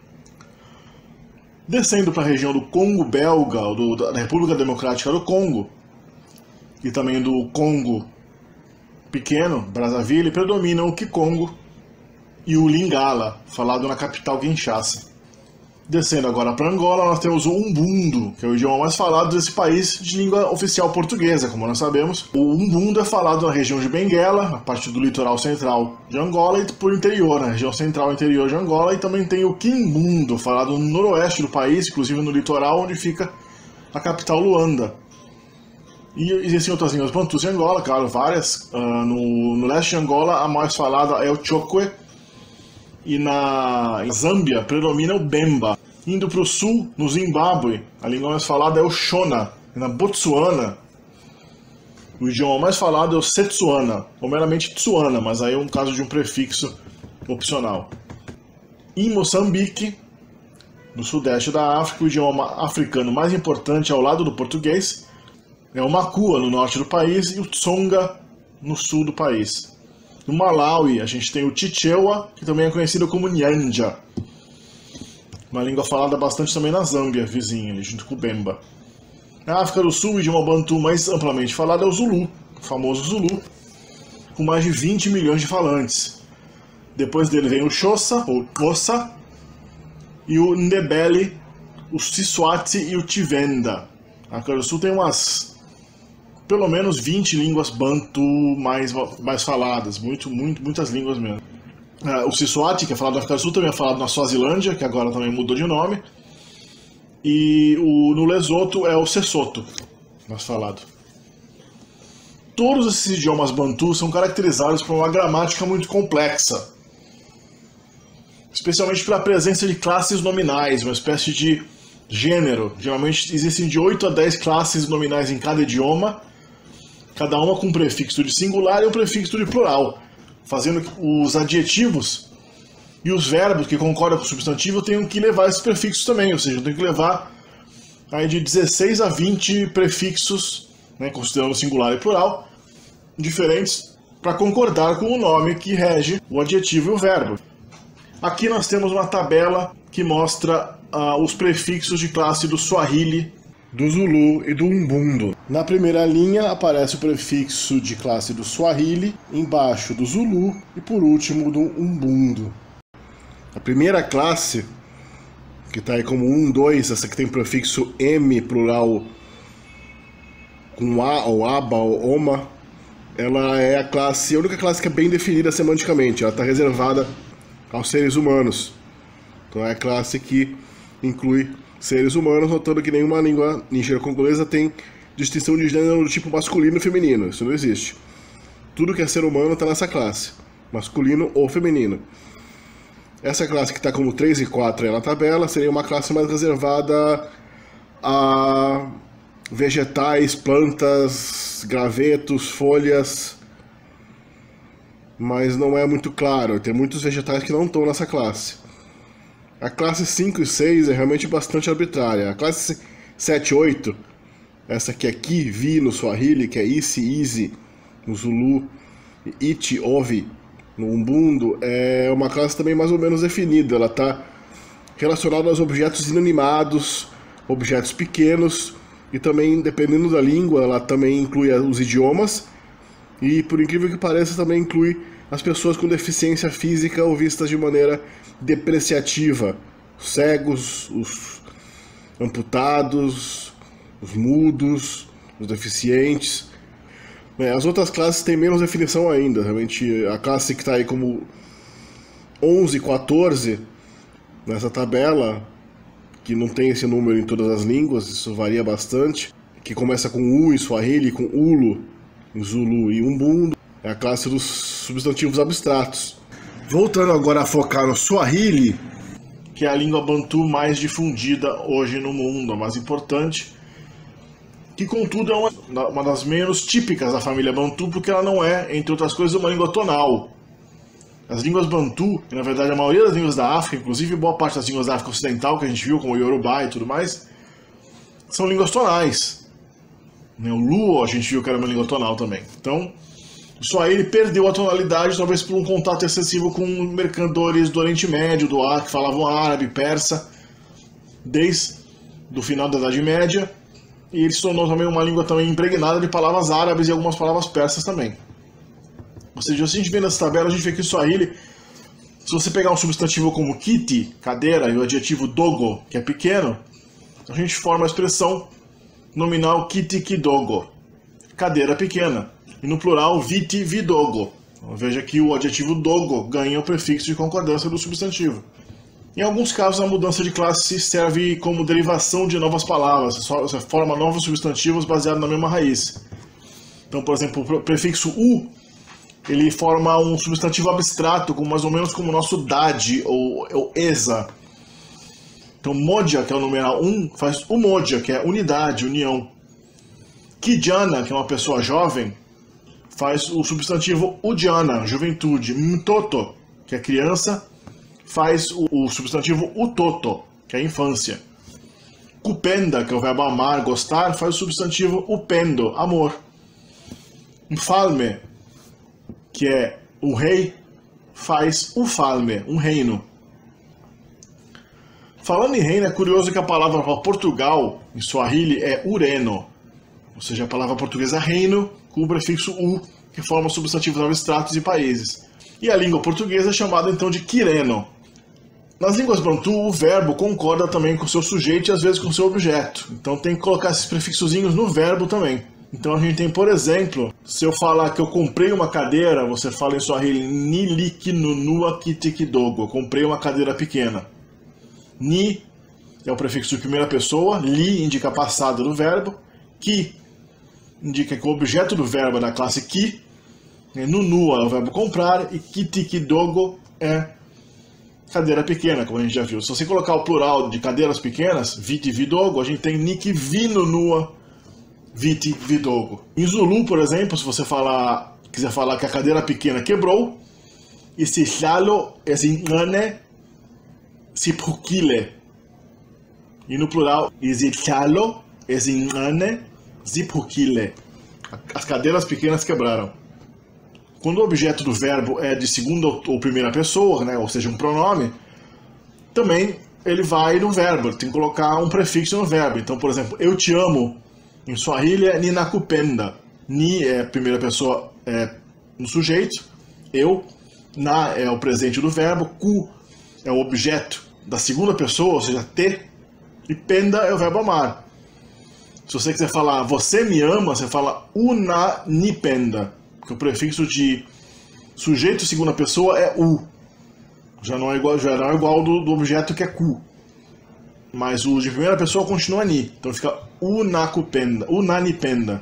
Descendo para a região do Congo belga, do, da República Democrática do Congo, e também do Congo pequeno, Brazzaville, predominam o Kikongo e o Lingala, falado na capital Kinshasa. Descendo agora para Angola, nós temos o Umbundo, que é o idioma mais falado desse país de língua oficial portuguesa, como nós sabemos. O Umbundo é falado na região de Benguela, a parte do litoral central de Angola, e por interior, na região central e interior de Angola, e também tem o Kimbundo, falado no noroeste do país, inclusive no litoral, onde fica a capital Luanda. E existem outras línguas bantus em Angola, claro, várias. Uh, no, no leste de Angola, a mais falada é o Chokwe, e na Zâmbia predomina o Bemba. Indo para o sul, no Zimbábue, a língua mais falada é o Shona. E na Botsuana, o idioma mais falado é o Setsuana, ou meramente Tsuana, mas aí é um caso de um prefixo opcional. Em Moçambique, no sudeste da África. O idioma africano mais importante ao lado do português é o Makua, no norte do país, e o Tsonga, no sul do país. No Malawi, a gente tem o Chichewa, que também é conhecido como Nyanja. Uma língua falada bastante também na Zâmbia, vizinha, ali, junto com o Bemba. Na África do Sul, o idioma bantu mais amplamente falado é o Zulu, o famoso Zulu, com mais de vinte milhões de falantes. Depois dele vem o Xhosa, ou Xhosa, e o Ndebele, o Siswati e o Tshivenda. A África do Sul tem umas, pelo menos vinte línguas bantu mais, mais faladas, muito, muito, muitas línguas mesmo. O Siswati, que é falado na África do Sul, também é falado na Suazilândia, que agora também mudou de nome. E o, no Lesoto é o Sesotho, mais falado. Todos esses idiomas bantu são caracterizados por uma gramática muito complexa, especialmente pela presença de classes nominais, uma espécie de gênero. Geralmente existem de oito a dez classes nominais em cada idioma, cada uma com um prefixo de singular e um prefixo de plural, fazendo que os adjetivos e os verbos que concordam com o substantivo tenham que levar esses prefixos também, ou seja, tem que levar aí de dezesseis a vinte prefixos, né, considerando singular e plural, diferentes para concordar com o nome que rege o adjetivo e o verbo. Aqui nós temos uma tabela que mostra uh, os prefixos de classe do Swahili, do Zulu e do Umbundo. Na primeira linha aparece o prefixo de classe do Swahili, embaixo do Zulu e por último do Umbundo. A primeira classe, que está aí como um, dois, essa que tem prefixo M, plural, com A ou Aba ou Oma, ela é a classe, a única classe que é bem definida semanticamente, ela está reservada aos seres humanos. Então é a classe que inclui seres humanos, notando que nenhuma língua níger-congolesa tem distinção de gênero do tipo masculino e feminino, isso não existe. Tudo que é ser humano está nessa classe, masculino ou feminino. Essa classe que está como três e quatro aí na tabela seria uma classe mais reservada a vegetais, plantas, gravetos, folhas, mas não é muito claro, tem muitos vegetais que não estão nessa classe. A classe cinco e seis é realmente bastante arbitrária. A classe sete e oito, essa que é Ki, Vi no Swahili, que é Isi, Izi no Zulu, Iti, Ovi no Umbundo, é uma classe também mais ou menos definida. Ela está relacionada aos objetos inanimados, objetos pequenos, e também, dependendo da língua, ela também inclui os idiomas, e por incrível que pareça também inclui as pessoas com deficiência física ou vistas de maneira depreciativa, os cegos, os amputados, os mudos, os deficientes. As outras classes têm menos definição ainda. Realmente, a classe que está aí como onze, quatorze nessa tabela, que não tem esse número em todas as línguas, isso varia bastante, que começa com U em Swahili, com Ulo em Zulu e Umbundo, é a classe dos substantivos abstratos. Voltando agora a focar no Swahili, que é a língua bantu mais difundida hoje no mundo, a mais importante, que contudo é uma, uma das menos típicas da família bantu, porque ela não é, entre outras coisas, uma língua tonal. As línguas bantu, e na verdade a maioria das línguas da África, inclusive boa parte das línguas da África Ocidental, que a gente viu, como o Yorubá e tudo mais, são línguas tonais. O Luo a gente viu que era uma língua tonal também. Então, o Swahili perdeu a tonalidade, talvez por um contato excessivo com mercadores do Oriente Médio, do Ar, que falavam árabe, persa, desde o final da Idade Média, e ele se tornou também uma língua também impregnada de palavras árabes e algumas palavras persas também. Ou seja, se a gente vê nessa tabela, a gente vê que o Swahili, se você pegar um substantivo como kiti, cadeira, e o adjetivo dogo, que é pequeno, a gente forma a expressão nominal kiti kidogo, cadeira pequena. E no plural, viti vidogo. Então, veja que o adjetivo dogo ganha o prefixo de concordância do substantivo. Em alguns casos, a mudança de classe serve como derivação de novas palavras. Você forma novos substantivos baseados na mesma raiz. Então, por exemplo, o prefixo u, ele forma um substantivo abstrato, como, mais ou menos como o nosso dade ou, ou esa. Então, moja, que é o numeral um, faz umoja, que é unidade, união. Kijana, que é uma pessoa jovem, faz o substantivo udiana, juventude. Mtoto, que é criança, faz o, o substantivo utoto, que é infância. Kupenda, que é o verbo amar, gostar, faz o substantivo upendo, amor. Mfalme, que é o rei, faz ufalme, um reino. Falando em reino, é curioso que a palavra para Portugal, em Swahili, é ureno. Ou seja, a palavra portuguesa reino, com o prefixo u, que forma substantivos abstratos e países. E a língua portuguesa é chamada então de quireno. Nas línguas bantu, o verbo concorda também com o seu sujeito e às vezes com o seu objeto. Então tem que colocar esses prefixozinhos no verbo também. Então a gente tem, por exemplo, se eu falar que eu comprei uma cadeira, você fala em Swahili, Niliki nunua kitikidogo. Eu comprei uma cadeira pequena. Ni é o prefixo de primeira pessoa, li indica passado do verbo, ki indica que o objeto do verbo é da classe ki, nunua é o verbo comprar e kitikidogo é cadeira pequena, como a gente já viu. Se você colocar o plural de cadeiras pequenas, viti vidogo, a gente tem niki vi nunua viti vidogo. Em Zulu, por exemplo, se você falar, quiser falar que a cadeira pequena quebrou, esse xalo, esse ngane, siphukile. E no plural, esse xalo, esse ngane, siphukile. As cadeiras pequenas quebraram. Quando o objeto do verbo é de segunda ou primeira pessoa, né, ou seja, um pronome, também ele vai no verbo, tem que colocar um prefixo no verbo. Então, por exemplo, eu te amo, em Swahili é ninakupenda. Ni é primeira pessoa é, no sujeito, eu, na é o presente do verbo, ku é o objeto da segunda pessoa, ou seja, te, e penda é o verbo amar. Se você quiser falar você me ama, você fala una nipenda, porque o prefixo de sujeito segunda pessoa é u. Já não é igual, já não é igual do, do objeto que é ku. Mas o de primeira pessoa continua ni. Então fica unakupenda, unanipenda.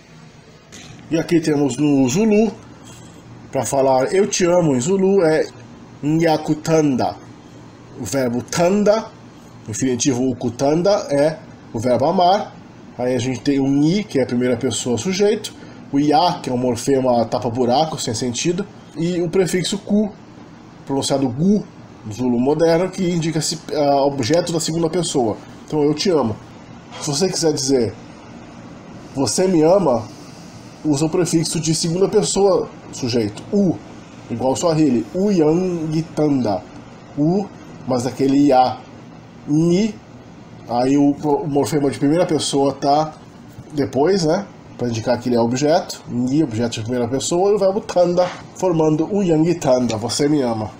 E aqui temos no Zulu, para falar eu te amo em Zulu, é nyakutanda. O verbo tanda, o infinitivo ukutanda, é o verbo amar. Aí a gente tem o ni, que é a primeira pessoa sujeito. O ya, que é um morfema tapa-buraco, sem sentido. E o prefixo ku, pronunciado gu, no Zulu moderno, que indica uh, objeto da segunda pessoa. Então, eu te amo. Se você quiser dizer você me ama, usa o prefixo de segunda pessoa sujeito, u, igual Swahili, u yangitanda. U, mas aquele ya. Ni, aí o, o morfema de primeira pessoa tá depois, né? Para indicar que ele é objeto, ni, objeto de primeira pessoa, e o verbo tanda, formando o yangitanda, você me ama.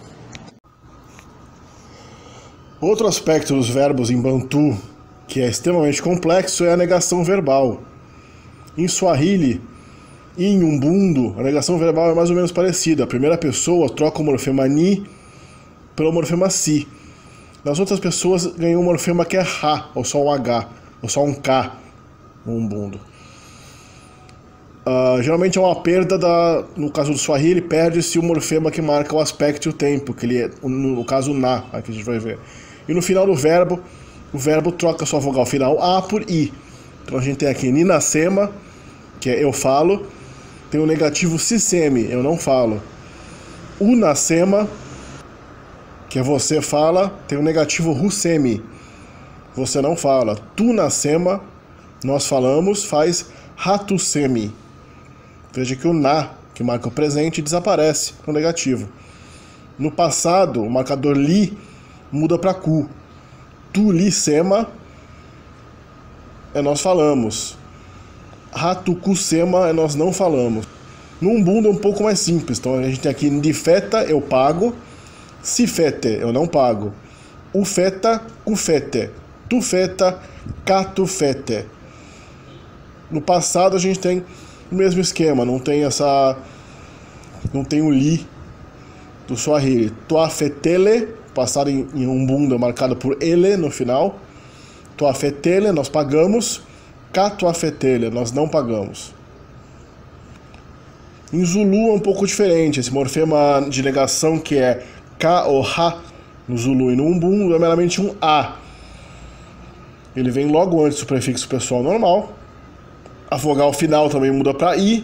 Outro aspecto dos verbos em Bantu, que é extremamente complexo, é a negação verbal. Em Swahili e em Umbundo, a negação verbal é mais ou menos parecida. A primeira pessoa troca o morfema ni pelo morfema si. Nas outras pessoas ganham um morfema que é ha, ou só um h, ou só um k no Umbundo. Uh, geralmente é uma perda, da, no caso do Swahili, perde-se o morfema que marca o aspecto e o tempo, que ele é, no, no caso na, aqui a gente vai ver. E no final do verbo, o verbo troca sua vogal final a por i. Então a gente tem aqui ninasema, que é eu falo, tem o negativo sisemi, eu não falo. Unasema, que é você fala, tem o negativo rusemi, você não fala. Tunasema, nós falamos, faz hatusemi. Veja que o na, que marca o presente, desaparece no negativo. No passado, o marcador li muda para ku. Tu li sema é nós falamos. Hatuku sema é nós não falamos. No Umbundo é um pouco mais simples. Então a gente tem aqui ndifeta, eu pago. Sifete, eu não pago. Ufeta, kufete. Tufeta, katufete. No passado a gente tem o mesmo esquema, não tem essa, não tem o li do Swahili. Tuafetele, passado em, em Umbundo é marcado por ele no final. Tuafetele, nós pagamos. Katuafetele, nós não pagamos. Em Zulu é um pouco diferente, esse morfema de negação que é ka ou ha no Zulu e no Umbundo é meramente um a. Ele vem logo antes do prefixo pessoal normal. A vogal final também muda para i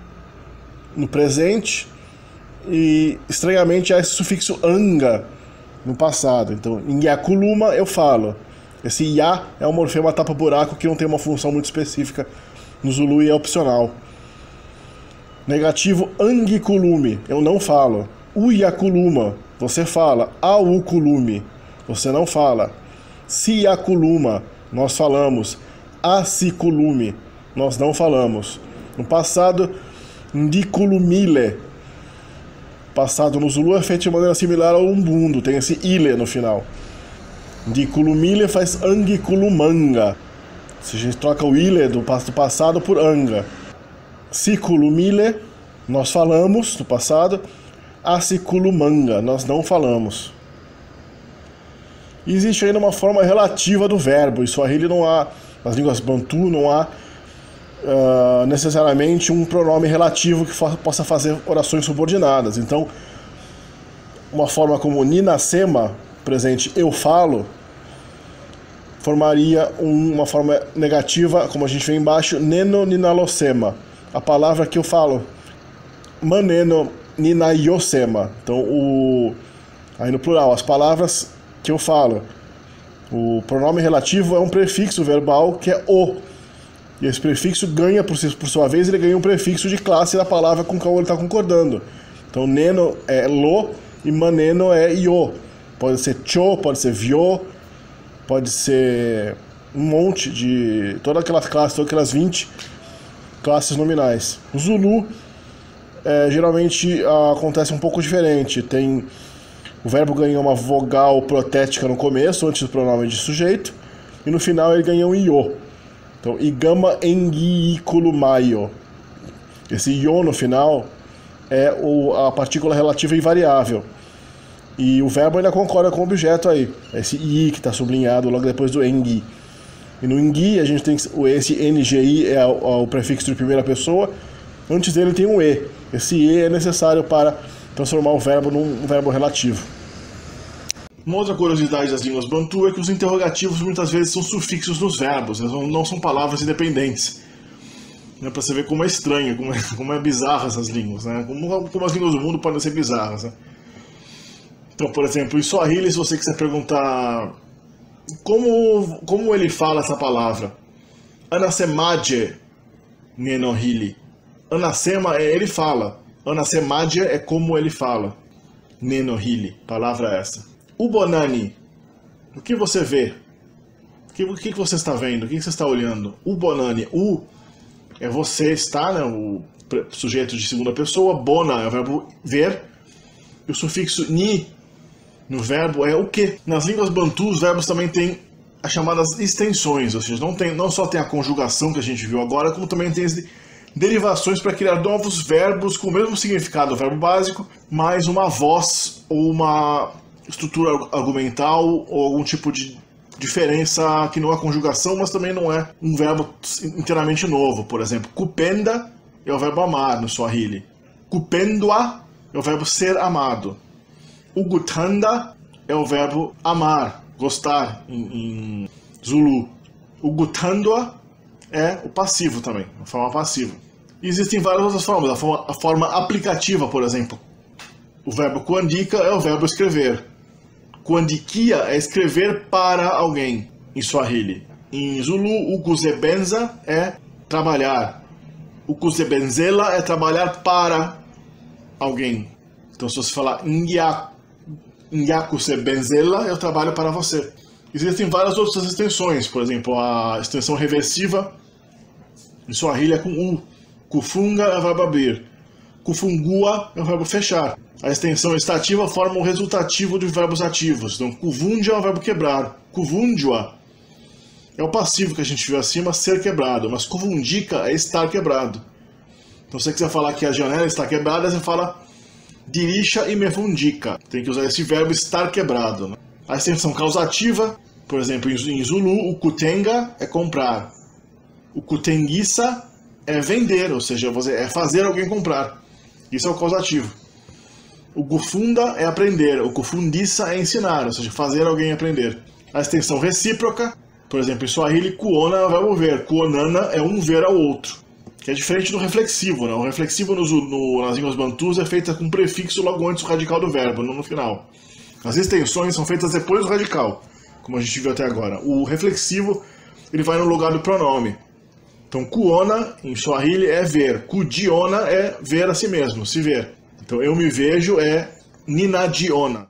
no presente. E estranhamente há esse sufixo anga, no passado. Então, em Yakuluma eu falo. Esse Ya é um morfema tapa-buraco que não tem uma função muito específica no Zulu e é opcional. Negativo Angikulume, eu não falo. Uyakuluma, você fala. Aukulume, você não fala. Siyakuluma, nós falamos. Asikulume, nós não falamos. No passado, Ndikulumile. Passado no Zulu é feito de maneira similar ao umbundo, tem esse ile no final. Ndikulumile faz Angikulumanga. Se a gente troca o ile do passado por anga. Sikulumile, nós falamos no passado. Asikulumanga, nós não falamos. E existe ainda uma forma relativa do verbo. Em Swahili não há, nas línguas Bantu, não há uh, necessariamente um pronome relativo que fa possa fazer orações subordinadas. Então, uma forma como Ninasema, presente eu falo, formaria um, uma forma negativa, como a gente vê embaixo, Neno Ninalosema, a palavra que eu falo. Maneno Ninayosema. Então, o, aí no plural, as palavras que eu falo. O pronome relativo é um prefixo verbal que é o. E esse prefixo ganha, por, por sua vez, ele ganha um prefixo de classe da palavra com qual ele está concordando. Então, neno é lo e maneno é io. Pode ser cho, pode ser vio, pode ser um monte de... todas aquelas classes, todas aquelas vinte classes nominais. No Zulu, é, geralmente acontece um pouco diferente. Tem... O verbo ganha uma vogal protética no começo, antes do pronome de sujeito, e no final ele ganha um io. Então, igama engiikulumayo. Esse io no final é o, a partícula relativa invariável. E o verbo ainda concorda com o objeto aí. Esse i que está sublinhado logo depois do engi. E no engi a gente tem esse ngi é o, o prefixo de primeira pessoa. Antes dele tem um e. Esse e é necessário para transformar o verbo num verbo relativo. Uma outra curiosidade das línguas Bantu é que os interrogativos muitas vezes são sufixos nos verbos, eles não são palavras independentes. É para você ver como é estranho, como é, como é bizarra essas línguas, né? Como, como as línguas do mundo podem ser bizarras, né? Então, por exemplo, em Swahili, se você quiser perguntar como, como ele fala essa palavra, Anasemaje Nenohili. Anasema é ele fala. Anasemaje é como ele fala. Nenohili, palavra essa. Ubonani, o que você vê? O que, o que você está vendo? O que você está olhando? Ubonani, u é você está, né, o sujeito de segunda pessoa. Bona é o verbo ver. E o sufixo ni no verbo é o que. Nas línguas Bantu, os verbos também têm as chamadas extensões, ou seja, não, tem, não só tem a conjugação que a gente viu agora, como também tem as derivações para criar novos verbos com o mesmo significado do verbo básico, mais uma voz ou uma estrutura argumental ou algum tipo de diferença que não é conjugação, mas também não é um verbo inteiramente novo. Por exemplo, kupenda é o verbo amar no Swahili. Kupendwa é o verbo ser amado. Ugutanda é o verbo amar, gostar em, em Zulu. Ugutandwa é o passivo também, a forma passiva. E existem várias outras formas. A forma, a forma aplicativa, por exemplo. O verbo kuandika é o verbo escrever. Kuandikia é escrever para alguém, em Swahili. Em Zulu, o kuzebenza é trabalhar. O kuzebenzela é trabalhar para alguém. Então, se você falar Nyakusebenzela, eu trabalho para você. Existem várias outras extensões. Por exemplo, a extensão reversiva em Swahili é com U. Kufunga é o verbo abrir. Kufungua é o verbo fechar. A extensão estativa forma o resultativo de verbos ativos. Então, kuvunja é o verbo quebrar. Kuvunjua é o passivo que a gente viu acima, ser quebrado. Mas kuvundika é estar quebrado. Então, se você quiser falar que a janela está quebrada, você fala dirisha e mefundika. Tem que usar esse verbo estar quebrado, né? A extensão causativa, por exemplo, em Zulu, o kutenga é comprar. O kutenguissa é vender, ou seja, é fazer alguém comprar. Isso é o causativo. O gufunda é aprender. O kufundissa é ensinar, ou seja, fazer alguém aprender. A extensão recíproca, por exemplo, em Swahili, kuona é o verbo ver. Kuonana é um ver ao outro. Que é diferente do reflexivo, né? O reflexivo no, no, nas línguas bantus é feito com prefixo logo antes do radical do verbo, não no final. As extensões são feitas depois do radical, como a gente viu até agora. O reflexivo, ele vai no lugar do pronome. Então, kuona, em Swahili, é ver. Kujiona é ver a si mesmo, se ver. Então, eu me vejo é ninajiona.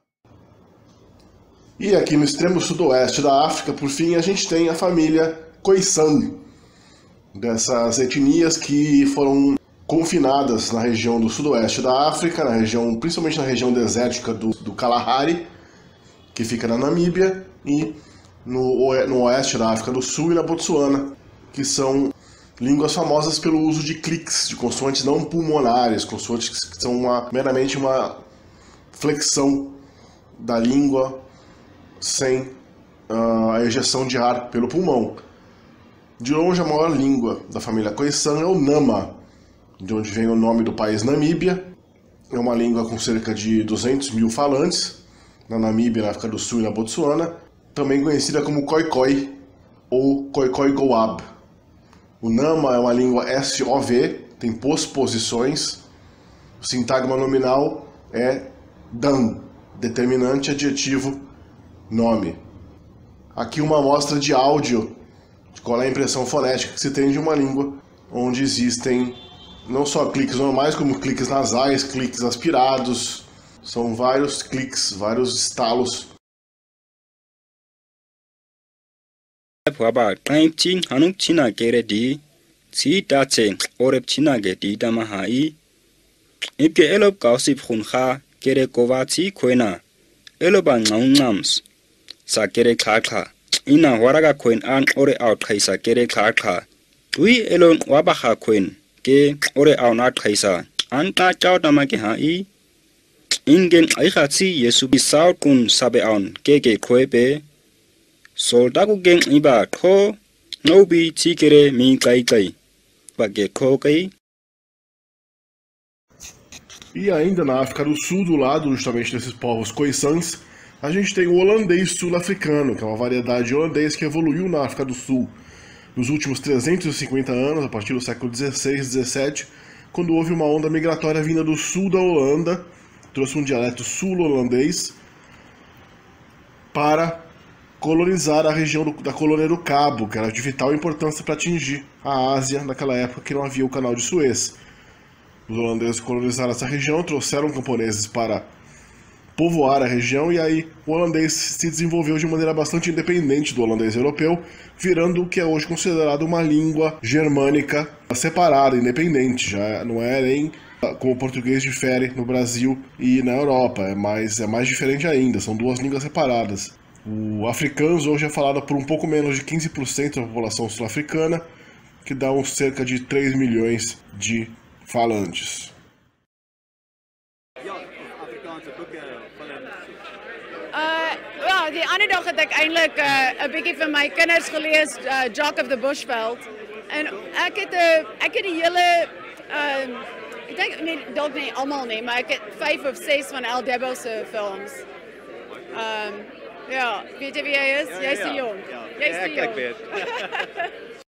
E aqui no extremo sudoeste da África, por fim, a gente tem a família Khoisan, dessas etnias que foram confinadas na região do sudoeste da África, na região, principalmente na região desértica do, do Kalahari, que fica na Namíbia, e no, no oeste da África do Sul e na Botsuana, que são línguas famosas pelo uso de cliques, de consoantes não pulmonares, consoantes que são uma, meramente uma flexão da língua sem uh, a ejeção de ar pelo pulmão. De longe, a maior língua da família Khoisan é o Nama, de onde vem o nome do país Namíbia. É uma língua com cerca de duzentos mil falantes, na Namíbia, na África do Sul e na Botsuana, também conhecida como Khoikhoi ou Khoikhoi-Goab. O Nama é uma língua S O V, tem posposições. O sintagma nominal é Dan, determinante adjetivo nome. Aqui uma amostra de áudio de qual é a impressão fonética que se tem de uma língua onde existem não só cliques normais, como cliques nasais, cliques aspirados. São vários cliques, vários estalos. Papa, Kaimchin, Hanuk China Geredi, Si Dache, Oreb China Gedi Damahai, Ipke Elop Gausip Hunha, Gere Govachi Quena, Eloban Nams, Sakere Kaka, Ina Waraga Quen An Ore Out Kaisa Gere Kaka, Tui Elon Wabaha Quen, Ge Ore Out Nat Kaisa, Anta Chao Damagehai, Ingen Aihatsi Yesu Bisau Kun Sabeon, Gege Quebe, Soldago Gen Iba Ko, Nobi Tigere Mi Kai Kai, Bage Kokai. E ainda na África do Sul, do lado justamente desses povos Khoisans, a gente tem o holandês sul-africano, que é uma variedade de holandês que evoluiu na África do Sul nos últimos trezentos e cinquenta anos, a partir do século dezesseis, dezessete, quando houve uma onda migratória vinda do sul da Holanda, trouxe um dialeto sul-holandês para colonizar a região do, da colônia do Cabo, que era de vital importância para atingir a Ásia naquela época que não havia o canal de Suez. Os holandeses colonizaram essa região, trouxeram camponeses para povoar a região, e aí o holandês se desenvolveu de maneira bastante independente do holandês europeu, virando o que é hoje considerado uma língua germânica separada, independente. Já não é nem como o português difere no Brasil e na Europa, é mais, é mais diferente ainda, são duas línguas separadas. O afrikaans hoje é falado por um pouco menos de quinze por cento da população sul-africana, que dá uns cerca de três milhões de falantes. Uh, well, die ander dag het ek eintlik 'n uh, bietjie vir my kinders gelees, uh, Jock of the Bushveld. En ek het 'n uh, ek het die hele uh, ek dink nie dalk nie almal nie, maar ek het vyf of ses van El Debo se films. Um ja, weet jy wie hy is? Jy's te jong. Jy's te jong.